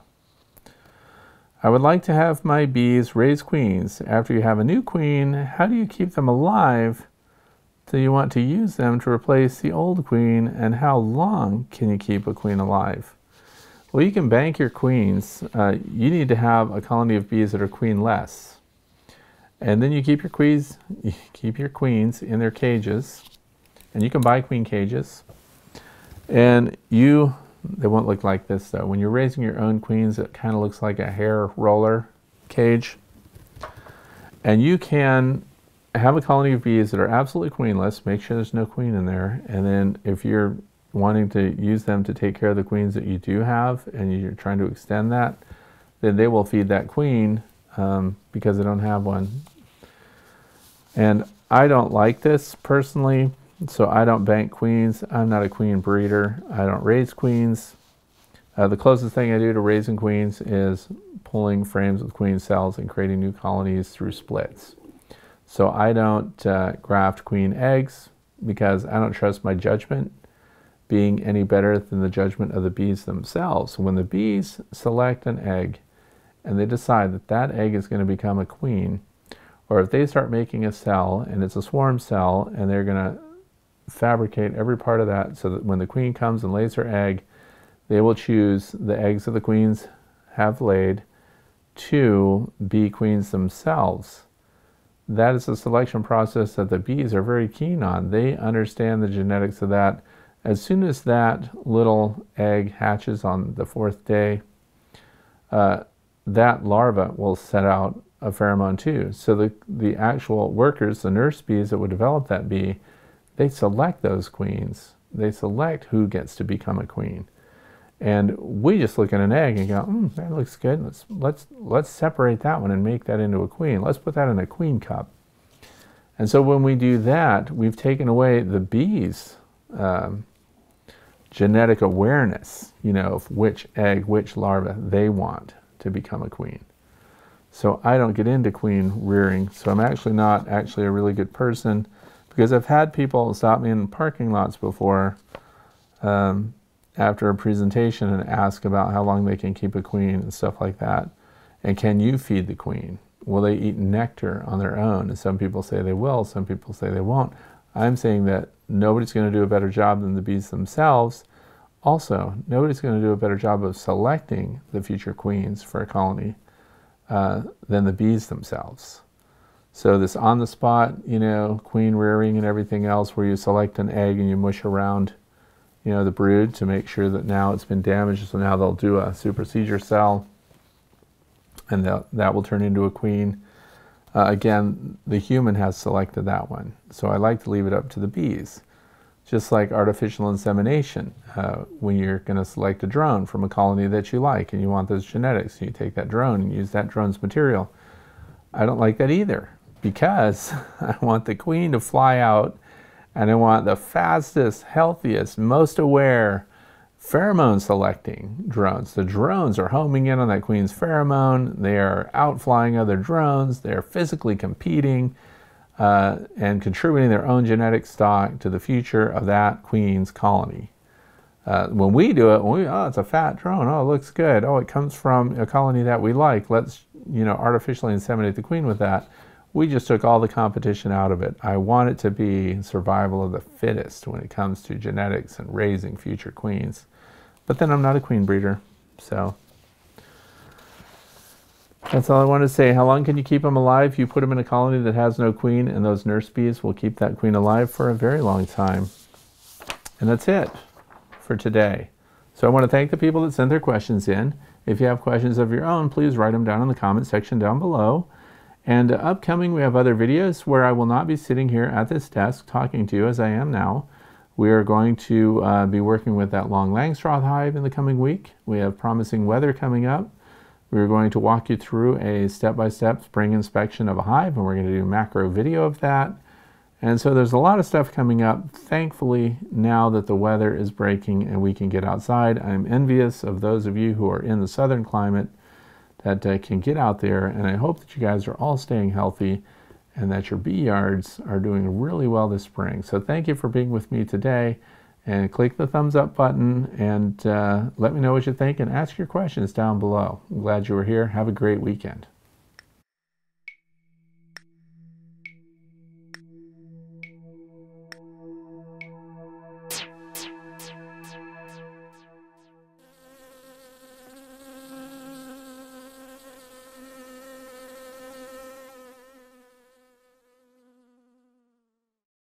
I would like to have my bees raise queens. After you have a new queen, how do you keep them alive till you want to use them to replace the old queen, and how long can you keep a queen alive? Well, you can bank your queens. Uh, you need to have a colony of bees that are queenless. And then you keep your queens, you keep your queens in their cages, and you can buy queen cages. And you, they won't look like this though. When you're raising your own queens, it kind of looks like a hair roller cage. And you can have a colony of bees that are absolutely queenless, make sure there's no queen in there, and then if you're wanting to use them to take care of the queens that you do have and you're trying to extend that, then they will feed that queen um, because they don't have one. And I don't like this personally, so I don't bank queens. I'm not a queen breeder. I don't raise queens. Uh, the closest thing I do to raising queens is pulling frames with queen cells and creating new colonies through splits. So I don't uh, graft queen eggs because I don't trust my judgment being any better than the judgment of the bees themselves. When the bees select an egg and they decide that that egg is going to become a queen, or if they start making a cell and it's a swarm cell and they're going to fabricate every part of that so that when the queen comes and lays her egg, they will choose the eggs that the queens have laid to be queens themselves. That is a selection process that the bees are very keen on. They understand the genetics of that. As soon as that little egg hatches on the fourth day, uh, that larva will set out a pheromone too. So the, the actual workers, the nurse bees that would develop that bee, they select those queens. They select who gets to become a queen. And we just look at an egg and go, hmm, that looks good. Let's, let's, let's separate that one and make that into a queen. Let's put that in a queen cup. And so when we do that, we've taken away the bees' um, genetic awareness, you know, of which egg, which larva they want to become a queen. So I don't get into queen rearing. So I'm actually not actually a really good person, because I've had people stop me in parking lots before um, after a presentation and ask about how long they can keep a queen and stuff like that. And can you feed the queen? Will they eat nectar on their own? And some people say they will, some people say they won't. I'm saying that nobody's going to do a better job than the bees themselves. Also, nobody's going to do a better job of selecting the future queens for a colony uh, than the bees themselves. So this on-the-spot, you know, queen rearing and everything else, where you select an egg and you mush around, you know, the brood to make sure that now it's been damaged, so now they'll do a supersedure cell, and that will turn into a queen. Uh, again, the human has selected that one, so I like to leave it up to the bees. Just like artificial insemination, uh, when you're going to select a drone from a colony that you like and you want those genetics, you take that drone and use that drone's material. I don't like that either, because I want the queen to fly out, and I want the fastest, healthiest, most aware pheromone selecting drones. The drones are homing in on that queen's pheromone. They are outflying other drones. They're physically competing uh, and contributing their own genetic stock to the future of that queen's colony. Uh, when we do it, when we, oh, it's a fat drone. Oh, it looks good. Oh, it comes from a colony that we like. Let's, you know, artificially inseminate the queen with that. We just took all the competition out of it. I want it to be survival of the fittest when it comes to genetics and raising future queens. But then I'm not a queen breeder, so that's all I want to say. How long can you keep them alive? You put them in a colony that has no queen, and those nurse bees will keep that queen alive for a very long time. And that's it for today. So I want to thank the people that sent their questions in. If you have questions of your own, please write them down in the comment section down below. And uh, upcoming, we have other videos where I will not be sitting here at this desk talking to you as I am now. We are going to uh, be working with that long Langstroth hive in the coming week. We have promising weather coming up. We're going to walk you through a step-by-step spring inspection of a hive, and we're going to do a macro video of that. And so there's a lot of stuff coming up. Thankfully, now that the weather is breaking and we can get outside, I'm envious of those of you who are in the southern climate that uh, can get out there. And I hope that you guys are all staying healthy and that your bee yards are doing really well this spring. So thank you for being with me today. And click the thumbs up button and uh, let me know what you think and ask your questions down below. I'm glad you were here. Have a great weekend.